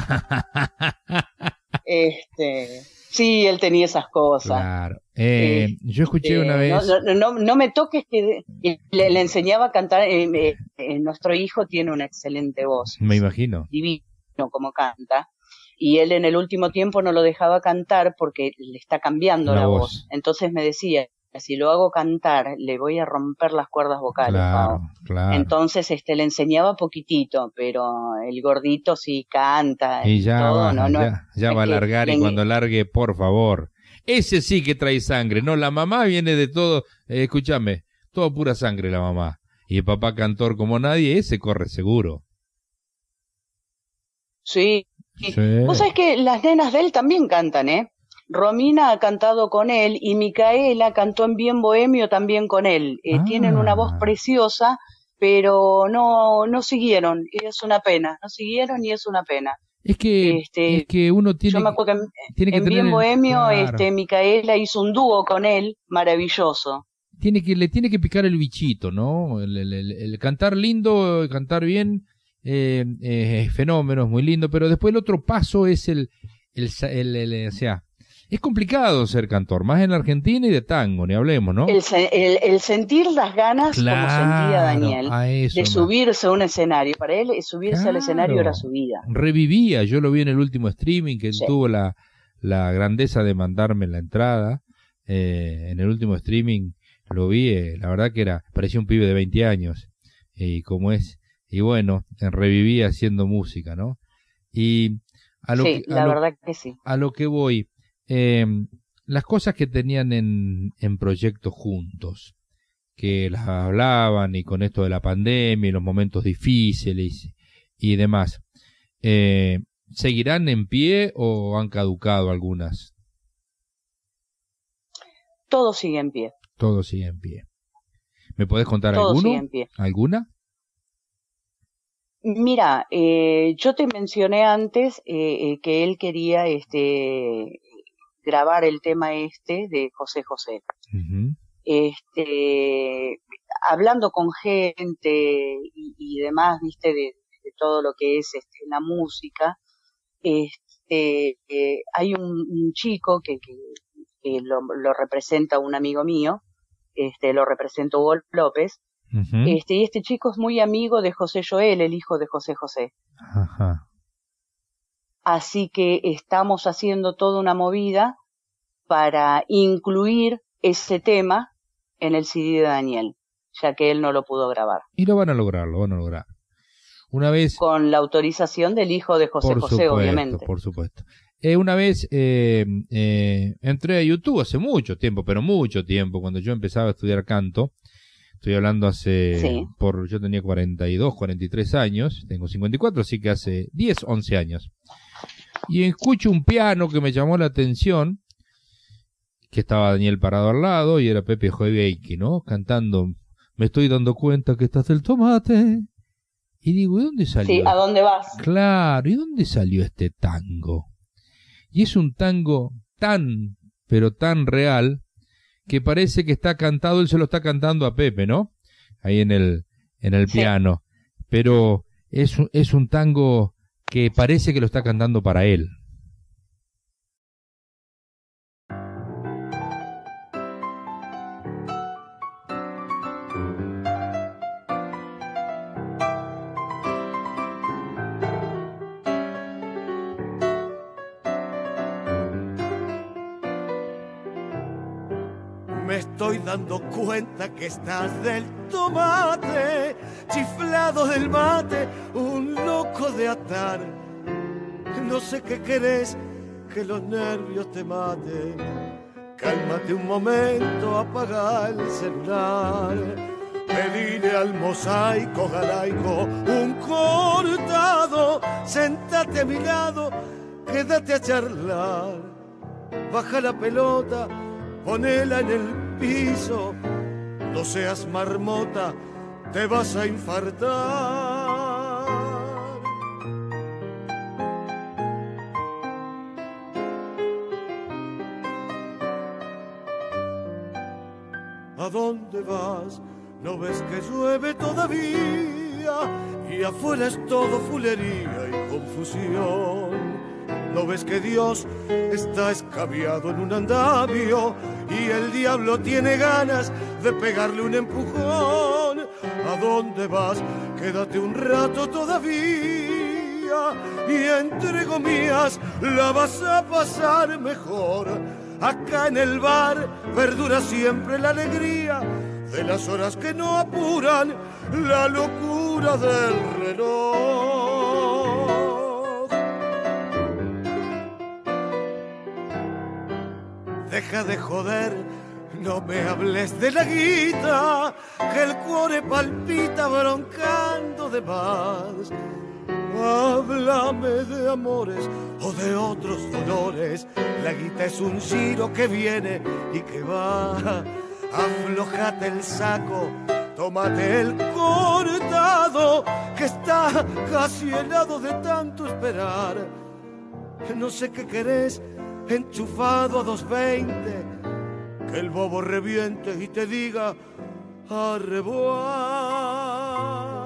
Speaker 2: este, sí, él tenía esas cosas.
Speaker 1: Claro. Eh,
Speaker 2: Este,
Speaker 1: yo escuché una vez.
Speaker 2: No, no, no, no me toques que le, le enseñaba a cantar. Eh, eh, eh, nuestro hijo tiene una excelente voz.
Speaker 1: Me imagino.
Speaker 2: Divino como canta. Y él en el último tiempo no lo dejaba cantar porque le está cambiando la, la voz. voz. Entonces me decía, si lo hago cantar, le voy a romper las cuerdas vocales.
Speaker 1: Claro,
Speaker 2: Pau.
Speaker 1: claro.
Speaker 2: Entonces este le enseñaba poquitito, pero el gordito sí canta.
Speaker 1: Y ya,
Speaker 2: todo,
Speaker 1: va,
Speaker 2: no, no,
Speaker 1: ya, ya va a largar y cuando largue, por favor. Ese sí que trae sangre, ¿no? La mamá viene de todo, eh, escúchame, toda pura sangre la mamá. Y el papá cantor como nadie, ese corre seguro.
Speaker 2: Sí.
Speaker 1: Sí.
Speaker 2: Vos sabés que las nenas de él también cantan, ¿eh? Romina ha cantado con él y Micaela cantó en Bien Bohemio también con él. Eh,
Speaker 1: Ah.
Speaker 2: Tienen una voz preciosa, pero no, no siguieron, y es una pena, no siguieron y es una pena.
Speaker 1: Es que,
Speaker 2: este,
Speaker 1: es que uno tiene,
Speaker 2: yo me acuerdo que en,
Speaker 1: tiene que
Speaker 2: en
Speaker 1: tener
Speaker 2: Bien
Speaker 1: el,
Speaker 2: Bohemio,
Speaker 1: claro.
Speaker 2: este, Micaela hizo un dúo con él, maravilloso.
Speaker 1: Tiene que, le tiene que picar el bichito, ¿no? El, el, el, el cantar lindo, el cantar bien, eh, eh, es fenómeno, es muy lindo, pero después el otro paso es el, el, el, el, el o sea, es complicado ser cantor, más en la Argentina y de tango, ni hablemos, ¿no?
Speaker 2: El, el, el sentir las ganas,
Speaker 1: claro,
Speaker 2: como sentía Daniel,
Speaker 1: a eso,
Speaker 2: de subirse a un escenario. Para él, subirse
Speaker 1: claro.
Speaker 2: al escenario era su vida.
Speaker 1: Revivía, yo lo vi en el último streaming, que
Speaker 2: sí.
Speaker 1: él tuvo la, la grandeza de mandarme la entrada, eh, en el último streaming lo vi, eh, la verdad que era, parecía un pibe de veinte años, y como es, y bueno, revivía haciendo música, ¿no? Y a lo
Speaker 2: sí,
Speaker 1: que, a
Speaker 2: la
Speaker 1: lo,
Speaker 2: verdad que sí.
Speaker 1: A lo que voy, eh, las cosas que tenían en, en proyectos juntos, que las hablaban y con esto de la pandemia y los momentos difíciles y, y demás, eh, ¿seguirán en pie o han caducado algunas?
Speaker 2: Todo sigue en pie.
Speaker 1: Todo sigue en pie. ¿Me podés contar
Speaker 2: Todo
Speaker 1: alguno?
Speaker 2: Sigue en pie.
Speaker 1: ¿Alguna?
Speaker 2: Mira, eh, yo te mencioné antes eh, eh, que él quería este grabar el tema este de José José.
Speaker 1: Uh-huh.
Speaker 2: Este, hablando con gente y, y demás, viste, de, de todo lo que es este, la música, este, eh, hay un, un chico que, que, que lo, lo representa un amigo mío, este, lo representa Hugo López. Uh-huh. Este, y este chico es muy amigo de José Joel, el hijo de José José.
Speaker 1: Uh-huh.
Speaker 2: Así que estamos haciendo toda una movida para incluir ese tema en el C D de Daniel, ya que él no lo pudo grabar.
Speaker 1: Y lo van a lograr, lo van a lograr. Una vez...
Speaker 2: Con la autorización del hijo de José
Speaker 1: por
Speaker 2: José,
Speaker 1: supuesto,
Speaker 2: obviamente.
Speaker 1: Por supuesto. Eh, una vez eh, eh, entré a YouTube hace mucho tiempo, pero mucho tiempo, cuando yo empezaba a estudiar canto. Estoy hablando hace,
Speaker 2: sí.
Speaker 1: por yo tenía cuarenta y dos, cuarenta y tres años, tengo cincuenta y cuatro, así que hace diez, once años. Y escucho un piano que me llamó la atención, que estaba Daniel parado al lado, y era Pepe Joveiki, ¿no? Cantando, me estoy dando cuenta que estás del tomate. Y digo, ¿y dónde salió?
Speaker 2: Sí, ¿a dónde vas?
Speaker 1: Claro, ¿y dónde salió este tango? Y es un tango tan, pero tan real, que parece que está cantado, él se lo está cantando a Pepe, ¿no? Ahí en el, en el
Speaker 2: sí.
Speaker 1: piano. Pero es, es un tango que parece que lo está cantando para él.
Speaker 3: Me estoy dando cuenta que estás del tomate, chiflado del mate, un loco de atar. No sé qué querés, que los nervios te maten. Cálmate un momento, apaga el celular. Pedile al mosaico galaico un cortado. Sentate a mi lado, quédate a charlar. Baja la pelota, ponela en el piso, no seas marmota, te vas a infartar. ¿A dónde vas? ¿No ves que llueve todavía? Y afuera es todo fulería y confusión. ¿No ves que Dios está escabiado en un andamio y el diablo tiene ganas de pegarle un empujón? ¿A dónde vas? Quédate un rato todavía y entre gomías la vas a pasar mejor. Acá en el bar perdura siempre la alegría de las horas que no apuran la locura del reloj. Deja de joder, no me hables de la guita, que el cuore palpita broncando de más. Háblame de amores o de otros dolores, la guita es un giro que viene y que va. Aflojate el saco, tómate el cortado, que está casi helado de tanto esperar. No sé qué querés, enchufado a dos veinte, que el bobo reviente y te diga a revoar.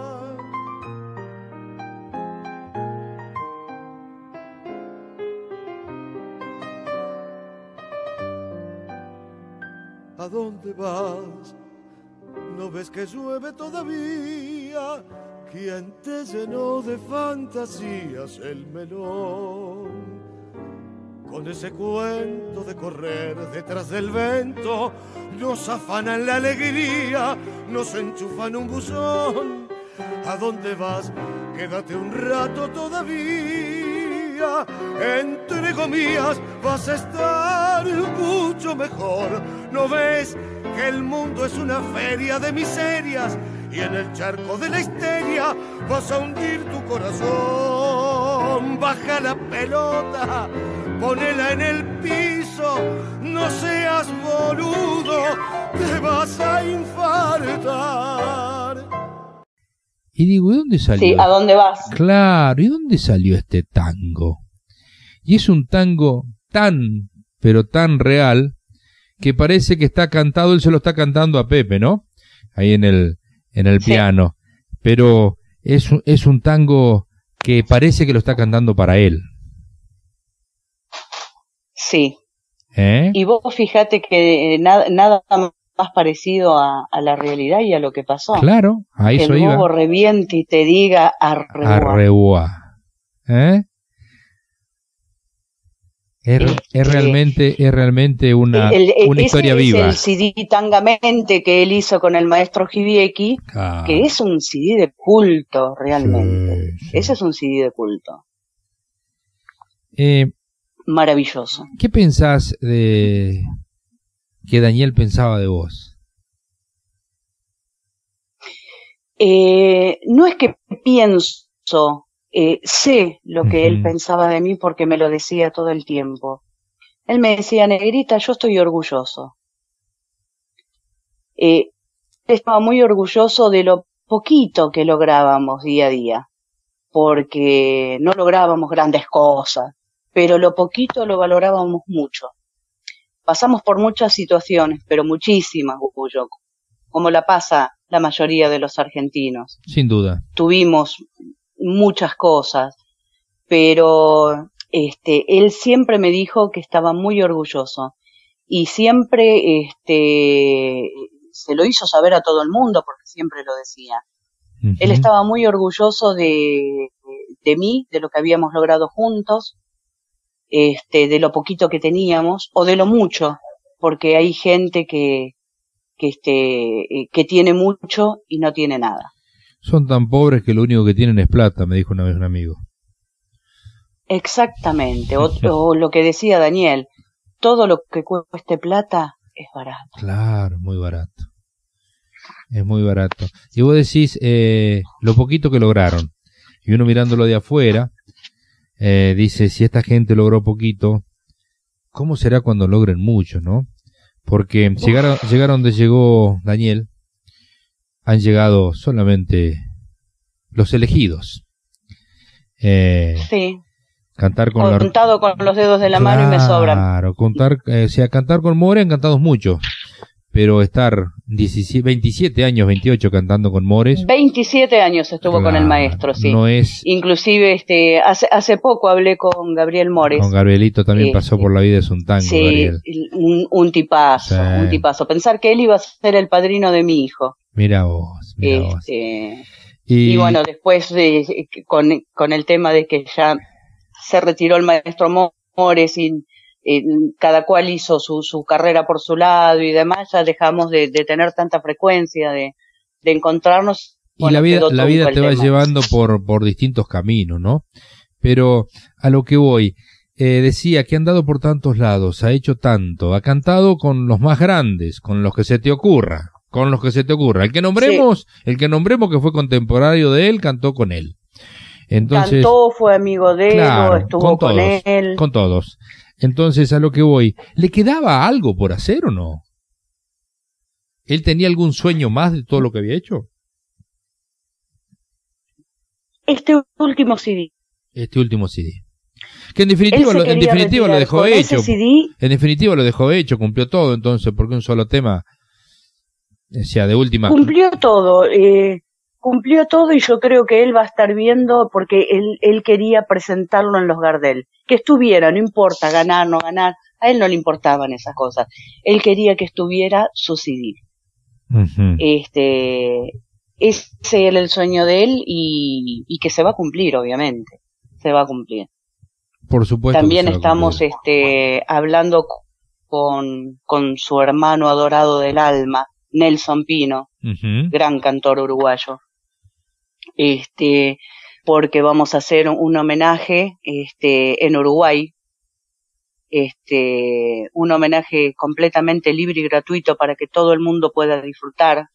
Speaker 3: ¿A dónde vas? ¿No ves que llueve todavía? ¿Quién te llenó de fantasías el melón? Con ese cuento de correr detrás del vento, nos afanan la alegría, nos enchufan un buzón. ¿A dónde vas? Quédate un rato todavía, entre comillas vas a estar mucho mejor. ¿No ves que el mundo es una feria de miserias y en el charco de la histeria vas a hundir tu corazón? Baja la pelota, ponela en el piso, no seas boludo, te vas a infartar.
Speaker 1: Y digo, ¿y dónde salió?
Speaker 2: Sí, ¿a dónde vas?
Speaker 1: Claro, ¿y dónde salió este tango? Y es un tango tan, pero tan real, que parece que está cantado, él se lo está cantando a Pepe, ¿no? Ahí en el, en el
Speaker 2: Sí.
Speaker 1: piano. Pero es, un- es un tango que parece que lo está cantando para él.
Speaker 2: Sí.
Speaker 1: ¿Eh?
Speaker 2: Y vos fíjate que eh, nada, nada más parecido a, a la realidad y a lo que pasó.
Speaker 1: Claro, a
Speaker 2: Que
Speaker 1: eso
Speaker 2: el
Speaker 1: iba.
Speaker 2: bobo reviente y te diga arreguá.
Speaker 1: Arreguá. ¿Eh? Es, es
Speaker 2: Este,
Speaker 1: realmente, es realmente una,
Speaker 2: El- el-
Speaker 1: una
Speaker 2: ese
Speaker 1: historia
Speaker 2: es
Speaker 1: viva.
Speaker 2: el C D Tangamente que él hizo con el maestro Hibieki,
Speaker 1: Ah,
Speaker 2: que es un C D de culto realmente.
Speaker 1: sí, sí.
Speaker 2: Ese es un C D de culto.
Speaker 1: Eh,
Speaker 2: Maravilloso.
Speaker 1: ¿Qué pensás de que Daniel pensaba de vos?
Speaker 2: Eh, no es que pienso, eh, sé lo que él
Speaker 1: Ujú.
Speaker 2: pensaba de mí porque me lo decía todo el tiempo. Él me decía, negrita, yo estoy orgulloso. Eh, él estaba muy orgulloso de lo poquito que lográbamos día a día, porque no lográbamos grandes cosas, pero lo poquito lo valorábamos mucho. Pasamos por muchas situaciones, pero muchísimas, Gullo, como la pasa la mayoría de los argentinos.
Speaker 1: Sin duda.
Speaker 2: Tuvimos muchas cosas, pero este, él siempre me dijo que estaba muy orgulloso y siempre este, se lo hizo saber a todo el mundo porque siempre lo decía.
Speaker 1: Ujú.
Speaker 2: Él estaba muy orgulloso de, de mí, de lo que habíamos logrado juntos, este, de lo poquito que teníamos o de lo mucho, porque hay gente que, que, este, que tiene mucho y no tiene nada.
Speaker 1: Son tan pobres que lo único que tienen es plata, me dijo una vez un amigo.
Speaker 2: Exactamente, o, o lo que decía Daniel, todo lo que cueste plata es barato.
Speaker 1: Claro, muy barato. Es muy barato. Y vos decís eh, lo poquito que lograron. Y uno mirándolo de afuera, eh, dice, si esta gente logró poquito, ¿cómo será cuando logren mucho, no? Porque llegar a, llegar a donde llegó Daniel, han llegado solamente los elegidos. Eh,
Speaker 2: Sí,
Speaker 1: cantar con la...
Speaker 2: contado con los dedos de la mano y me sobran.
Speaker 1: Claro, contar, eh, o sea, cantar con More han cantado muchos, pero estar diecisiete, veintisiete años, veintiocho cantando con Mores.
Speaker 2: veintisiete años estuvo
Speaker 1: claro,
Speaker 2: con el maestro, sí.
Speaker 1: No es...
Speaker 2: Inclusive este hace hace poco hablé con Gabriel Mores.
Speaker 1: Con Gabrielito también
Speaker 2: este,
Speaker 1: pasó por La vida es un tango,
Speaker 2: sí,
Speaker 1: Gabriel.
Speaker 2: Un, un tipazo, sí. un tipazo. Pensar que él iba a ser el padrino de mi hijo.
Speaker 1: Mira vos, mira
Speaker 2: este,
Speaker 1: vos. Y...
Speaker 2: y bueno, después de, con, con el tema de que ya se retiró el maestro Mores y eh, cada cual hizo su, su carrera por su lado y demás, ya dejamos de, de tener tanta frecuencia de, de encontrarnos.
Speaker 1: Y
Speaker 2: bueno,
Speaker 1: la vida, la vida te va
Speaker 2: tema.
Speaker 1: llevando por, por distintos caminos, ¿no? Pero a lo que voy, eh, decía que ha andado por tantos lados, ha hecho tanto, ha cantado con los más grandes, con los que se te ocurra, con los que se te ocurra. El que nombremos, sí. el que nombremos que fue contemporáneo de él, cantó con él. Entonces,
Speaker 2: cantó, fue amigo de él,
Speaker 1: claro,
Speaker 2: estuvo
Speaker 1: con,
Speaker 2: con
Speaker 1: todos,
Speaker 2: él.
Speaker 1: Con todos. Entonces, a lo que voy, ¿le quedaba algo por hacer o no? ¿Él tenía algún sueño más de todo lo que había hecho?
Speaker 2: Este último C D.
Speaker 1: Este último C D. Que en definitiva, lo, en definitiva lo dejó hecho. C D, en definitiva lo dejó hecho, cumplió todo, entonces, porque un solo tema, o sea, de última.
Speaker 2: Cumplió todo, eh, cumplió todo y yo creo que él va a estar viendo porque él, él quería presentarlo en los Gardel. Que estuviera, no importa ganar, no ganar, a él no le importaban esas cosas. Él quería que estuviera su C D. Uh-huh. Este, ese era el sueño de él y, y que se va a cumplir, obviamente. Se va a cumplir.
Speaker 1: Por supuesto.
Speaker 2: También estamos este, hablando con, con su hermano adorado del alma, Nelson Pino, uh-huh. gran cantor uruguayo. Este, porque vamos a hacer un, un homenaje este, en Uruguay. Este, un homenaje completamente libre y gratuito para que todo el mundo pueda disfrutar.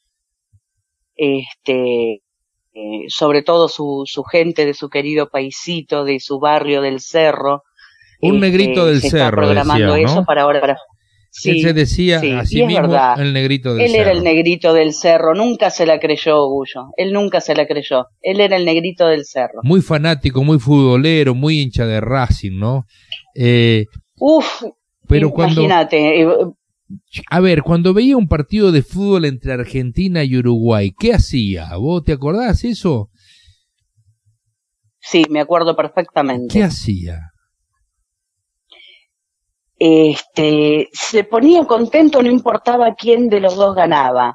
Speaker 2: Este, eh, sobre todo su, su gente de su querido paisito, de su barrio del Cerro.
Speaker 1: Un este, negrito del
Speaker 2: se
Speaker 1: Cerro,
Speaker 2: está programando
Speaker 1: decía, ¿no?
Speaker 2: eso para ahora. Para... Sí,
Speaker 1: Él se decía
Speaker 2: sí,
Speaker 1: así mismo
Speaker 2: verdad.
Speaker 1: el negrito del
Speaker 2: Él
Speaker 1: Cerro.
Speaker 2: Él era el negrito del Cerro, nunca se la creyó, Gullo. Él nunca se la creyó. Él era el negrito del Cerro.
Speaker 1: Muy fanático, muy futbolero, muy hincha de Racing, ¿no? Eh,
Speaker 2: Uf,
Speaker 1: pero cuando,
Speaker 2: imagínate.
Speaker 1: A ver, cuando veía un partido de fútbol entre Argentina y Uruguay, ¿qué hacía? ¿Vos te acordás eso?
Speaker 2: Sí, me acuerdo perfectamente.
Speaker 1: ¿Qué hacía?
Speaker 2: Este, se ponía contento, no importaba quién de los dos ganaba.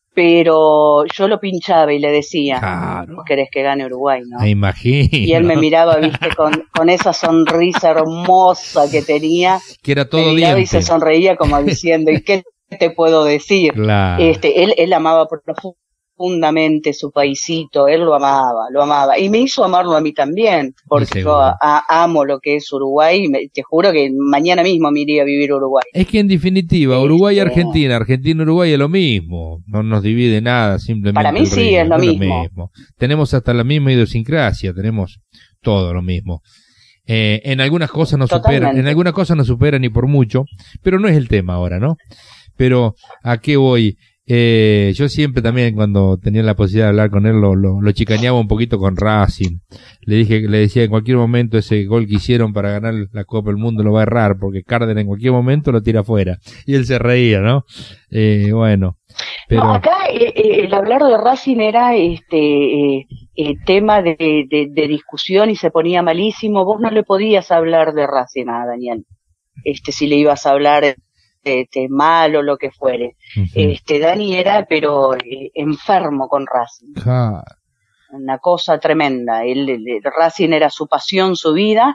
Speaker 2: Pero yo lo pinchaba y le decía,
Speaker 1: claro.
Speaker 2: ¿Vos querés que gane Uruguay, no?
Speaker 1: Me imagino.
Speaker 2: Y él me miraba, viste, con, con esa sonrisa hermosa que tenía.
Speaker 1: Que era todo
Speaker 2: me miraba
Speaker 1: diente.
Speaker 2: Y se sonreía como diciendo, ¿y qué te puedo decir?
Speaker 1: Claro.
Speaker 2: Este, él, él amaba profundamente su paisito, él lo amaba, lo amaba. Y me hizo amarlo a mí también, porque yo a, a, amo lo que es Uruguay, y me, te juro que mañana mismo me iría a vivir a Uruguay.
Speaker 1: Es que en definitiva, Uruguay y Argentina, Argentina y Uruguay es lo mismo, no nos divide nada, simplemente.
Speaker 2: Para mí sí, es lo,
Speaker 1: es
Speaker 2: mismo.
Speaker 1: lo mismo. Tenemos hasta la misma idiosincrasia, tenemos todo lo mismo. Eh, en algunas cosas nos superan, en algunas cosas nos superan y por mucho, pero no es el tema ahora, ¿no? Pero ¿a qué voy? Eh, yo siempre también cuando tenía la posibilidad de hablar con él lo, lo, lo chicaneaba un poquito con Racing. Le dije, le decía en cualquier momento ese gol que hicieron para ganar la Copa del Mundo lo va a errar porque Cárdenas en cualquier momento lo tira afuera. Y él se reía, ¿no? Eh, bueno. Pero...
Speaker 2: No, acá eh, eh, el hablar de Racing era este eh, eh, tema de, de, de discusión y se ponía malísimo. Vos no le podías hablar de Racing a Daniel. Este, si le ibas a hablar Este, mal o lo que fuere. Uh-huh. Este, Dani era, pero eh, enfermo con Racing.
Speaker 1: Ah.
Speaker 2: Una cosa tremenda. El, el, el Racing era su pasión, su vida,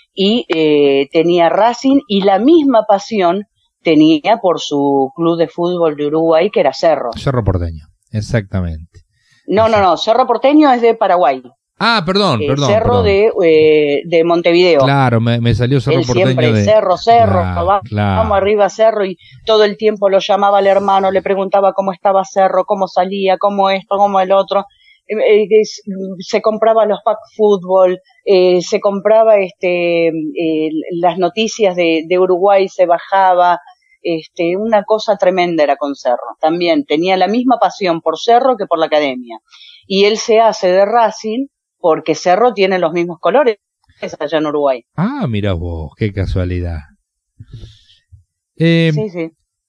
Speaker 2: y eh, tenía Racing y la misma pasión tenía por su club de fútbol de Uruguay, que era Cerro.
Speaker 1: Cerro Porteño, exactamente.
Speaker 2: No, no, no, Cerro Porteño es de Paraguay.
Speaker 1: Ah, perdón,
Speaker 2: eh,
Speaker 1: perdón.
Speaker 2: Cerro
Speaker 1: perdón.
Speaker 2: De, eh, de Montevideo.
Speaker 1: Claro, me, me salió Cerro
Speaker 2: Él
Speaker 1: Porteño
Speaker 2: siempre,
Speaker 1: de...
Speaker 2: Cerro, Cerro,
Speaker 1: claro,
Speaker 2: vamos,
Speaker 1: claro.
Speaker 2: vamos arriba Cerro, y todo el tiempo lo llamaba al hermano, le preguntaba cómo estaba Cerro, cómo salía, cómo esto, cómo el otro. Eh, eh, se compraba los pack fútbol, eh, se compraba este eh, las noticias de, de Uruguay, se bajaba. Este, una cosa tremenda era con Cerro. También tenía la misma pasión por Cerro que por la academia. Y él se hace de Racing porque Cerro tiene los mismos colores allá en Uruguay.
Speaker 1: Ah, mira vos, qué casualidad. Eh,
Speaker 2: sí, sí.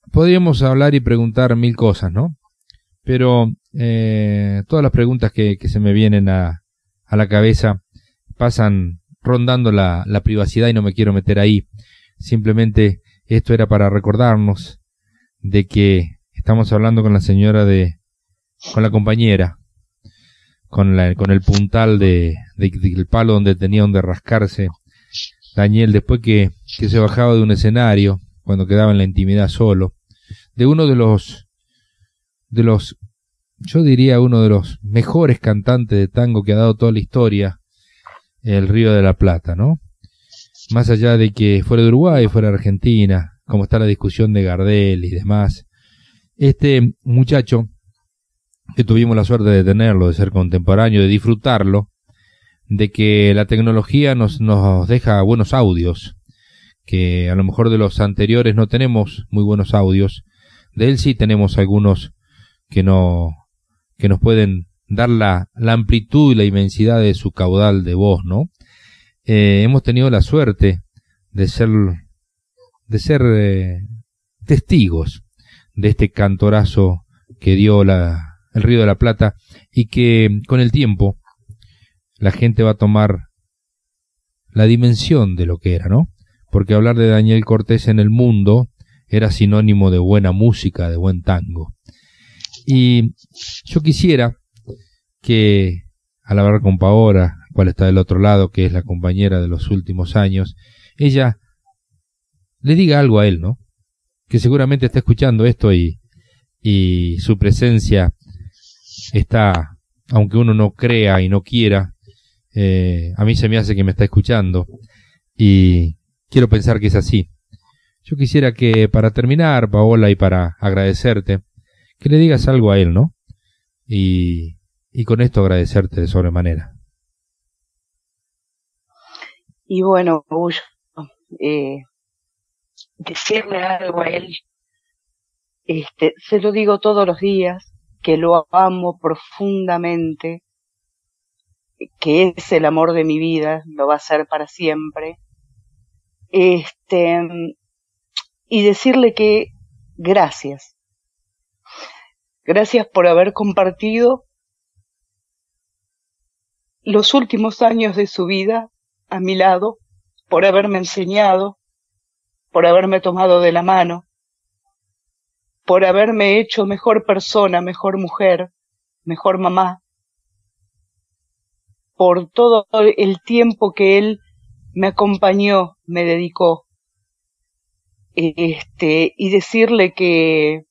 Speaker 1: podríamos hablar y preguntar mil cosas, ¿no? Pero eh, todas las preguntas que, que se me vienen a, a la cabeza pasan rondando la, la privacidad y no me quiero meter ahí. Simplemente esto era para recordarnos de que estamos hablando con la señora de, con la compañera, con la, con el puntal de, de, del palo donde tenía donde rascarse Daniel después que, que se bajaba de un escenario, cuando quedaba en la intimidad solo, de uno de los, de los, yo diría uno de los mejores cantantes de tango que ha dado toda la historia, el Río de la Plata, ¿no? Más allá de que fuera de Uruguay, fuera de Argentina, como está la discusión de Gardel y demás, este muchacho, que tuvimos la suerte de tenerlo, de ser contemporáneo, de disfrutarlo, de que la tecnología nos, nos deja buenos audios, que a lo mejor de los anteriores no tenemos muy buenos audios, de él sí tenemos algunos que no, que nos pueden dar la, la amplitud y la inmensidad de su caudal de voz, ¿no? Eh, hemos tenido la suerte de ser, de ser eh, testigos de este cantorazo que dio la, el Río de la Plata, y que con el tiempo la gente va a tomar la dimensión de lo que era, ¿no? Porque hablar de Daniel Cortés en el mundo era sinónimo de buena música, de buen tango. Y yo quisiera que, al hablar con Paola, cual está del otro lado, que es la compañera de los últimos años, ella le diga algo a él, ¿no? Que seguramente está escuchando esto y, y su presencia está, aunque uno no crea y no quiera, eh, a mí se me hace que me está escuchando y quiero pensar que es así. Yo quisiera que, para terminar, Paola, y para agradecerte, que le digas algo a él, ¿no? Y, y con esto agradecerte de sobremanera.
Speaker 2: Y bueno, Bullo, eh, decirle algo a él, este, se lo digo todos los días, que lo amo profundamente, que es el amor de mi vida, lo va a ser para siempre, este, y decirle que gracias, gracias por haber compartido los últimos años de su vida a mi lado, por haberme enseñado, por haberme tomado de la mano, por haberme hecho mejor persona, mejor mujer, mejor mamá, por todo el tiempo que él me acompañó, me dedicó, este, y decirle que,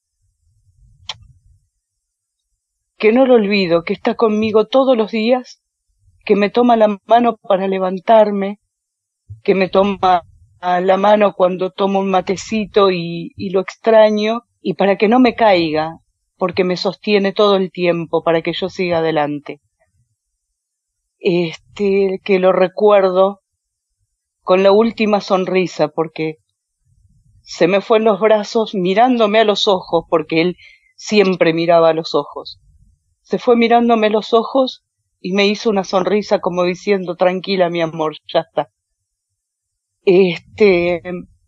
Speaker 2: que no lo olvido, que está conmigo todos los días, que me toma la mano para levantarme, que me toma la mano cuando tomo un matecito y, y lo extraño, y para que no me caiga, porque me sostiene todo el tiempo para que yo siga adelante. Este, que lo recuerdo con la última sonrisa, porque se me fue en los brazos mirándome a los ojos, porque él siempre miraba a los ojos. Se fue mirándome a los ojos y me hizo una sonrisa como diciendo, tranquila mi amor, ya está. Este,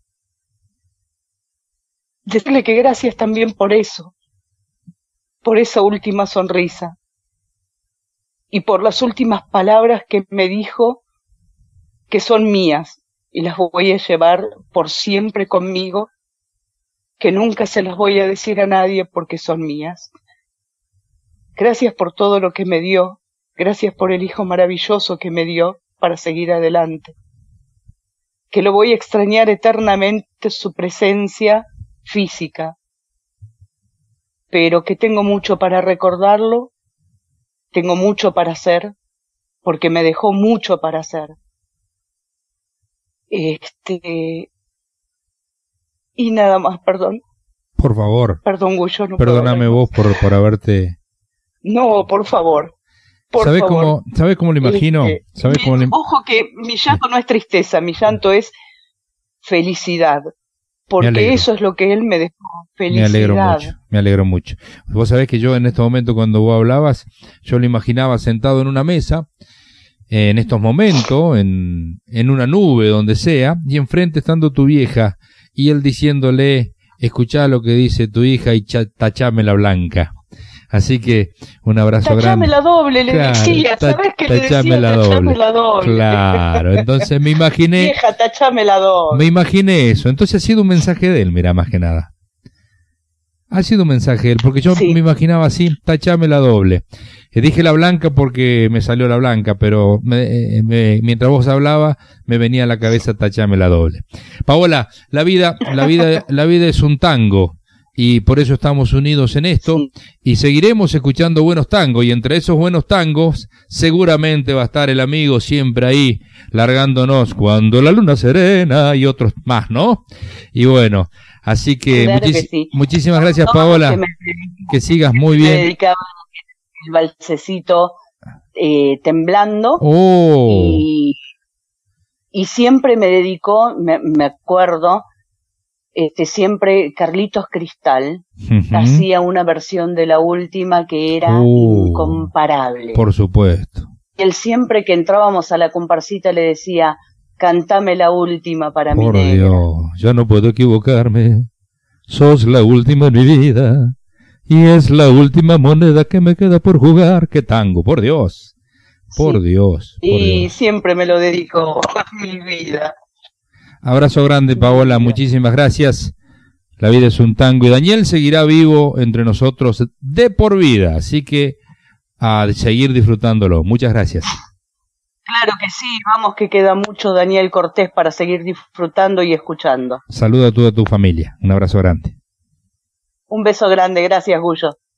Speaker 2: decirle que gracias también por eso, por esa última sonrisa y por las últimas palabras que me dijo, que son mías y las voy a llevar por siempre conmigo, que nunca se las voy a decir a nadie porque son mías. Gracias por todo lo que me dio, gracias por el hijo maravilloso que me dio para seguir adelante, que lo voy a extrañar eternamente su presencia física, pero que tengo mucho para recordarlo, tengo mucho para hacer, porque me dejó mucho para hacer. Este, y nada más, perdón.
Speaker 1: Por favor.
Speaker 2: Perdón, Gullo, no
Speaker 1: Perdóname vos por, por haberte...
Speaker 2: No, por favor. Por
Speaker 1: ¿Sabés
Speaker 2: favor.
Speaker 1: cómo, ¿sabés cómo lo imagino?
Speaker 2: Este,
Speaker 1: ¿Sabés
Speaker 2: mi,
Speaker 1: cómo lo...
Speaker 2: Ojo que mi llanto no es tristeza, mi llanto es felicidad. Porque eso es lo que él me dejó, felicidad.
Speaker 1: Me alegro mucho, me alegro mucho. Vos sabés que yo en este momento cuando vos hablabas, yo lo imaginaba sentado en una mesa, eh, en estos momentos, en, en una nube, donde sea, y enfrente estando tu vieja, y él diciéndole, escuchá lo que dice tu hija y tachame la blanca. Así que un abrazo
Speaker 2: tachame
Speaker 1: grande.
Speaker 2: La doble, le
Speaker 1: claro,
Speaker 2: decía, ¿sabes qué le decía?
Speaker 1: Tachame la doble.
Speaker 2: Tachame la doble.
Speaker 1: Claro, entonces me imaginé.
Speaker 2: Vieja, tachame la doble.
Speaker 1: Me imaginé eso. Entonces ha sido un mensaje de él, mira, más que nada. Ha sido un mensaje de él, porque yo sí. me imaginaba así, tachame la doble. Eh, dije la blanca porque me salió la blanca, pero me, eh, me, mientras vos hablabas, me venía a la cabeza tachame la doble. Paola, la vida, la vida, la vida es un tango. Y por eso estamos unidos en esto, sí. y seguiremos escuchando buenos tangos, y entre esos buenos tangos seguramente va a estar el amigo siempre ahí, largándonos cuando la luna serena, y otros más, ¿no? Y bueno, así que,
Speaker 2: claro
Speaker 1: muchis-
Speaker 2: que sí.
Speaker 1: muchísimas gracias,
Speaker 2: no,
Speaker 1: Paola,
Speaker 2: que, me,
Speaker 1: que sigas muy bien.
Speaker 2: Me dedicaba el balsecito eh, temblando,
Speaker 1: oh.
Speaker 2: y, y siempre me dedicó, me, me acuerdo, Este, siempre Carlitos Cristal uh-huh. hacía una versión de la última que era uh, incomparable.
Speaker 1: Por supuesto.
Speaker 2: Y él siempre que entrábamos a la comparsita le decía, cantame la última para mi negra.
Speaker 1: Por Dios, ya no puedo equivocarme, sos la última en mi vida, y es la última moneda que me queda por jugar. ¡Qué tango, por Dios! Por
Speaker 2: sí.
Speaker 1: Dios. Por
Speaker 2: y
Speaker 1: Dios.
Speaker 2: Siempre me lo dedicó a mi vida.
Speaker 1: Abrazo grande, Paola, muchísimas gracias. La vida es un tango y Daniel seguirá vivo entre nosotros de por vida, así que a seguir disfrutándolo. Muchas gracias.
Speaker 2: Claro que sí, vamos que queda mucho Daniel Cortés para seguir disfrutando y escuchando.
Speaker 1: Saluda a toda tu familia, un abrazo grande.
Speaker 2: Un beso grande, gracias Gullo.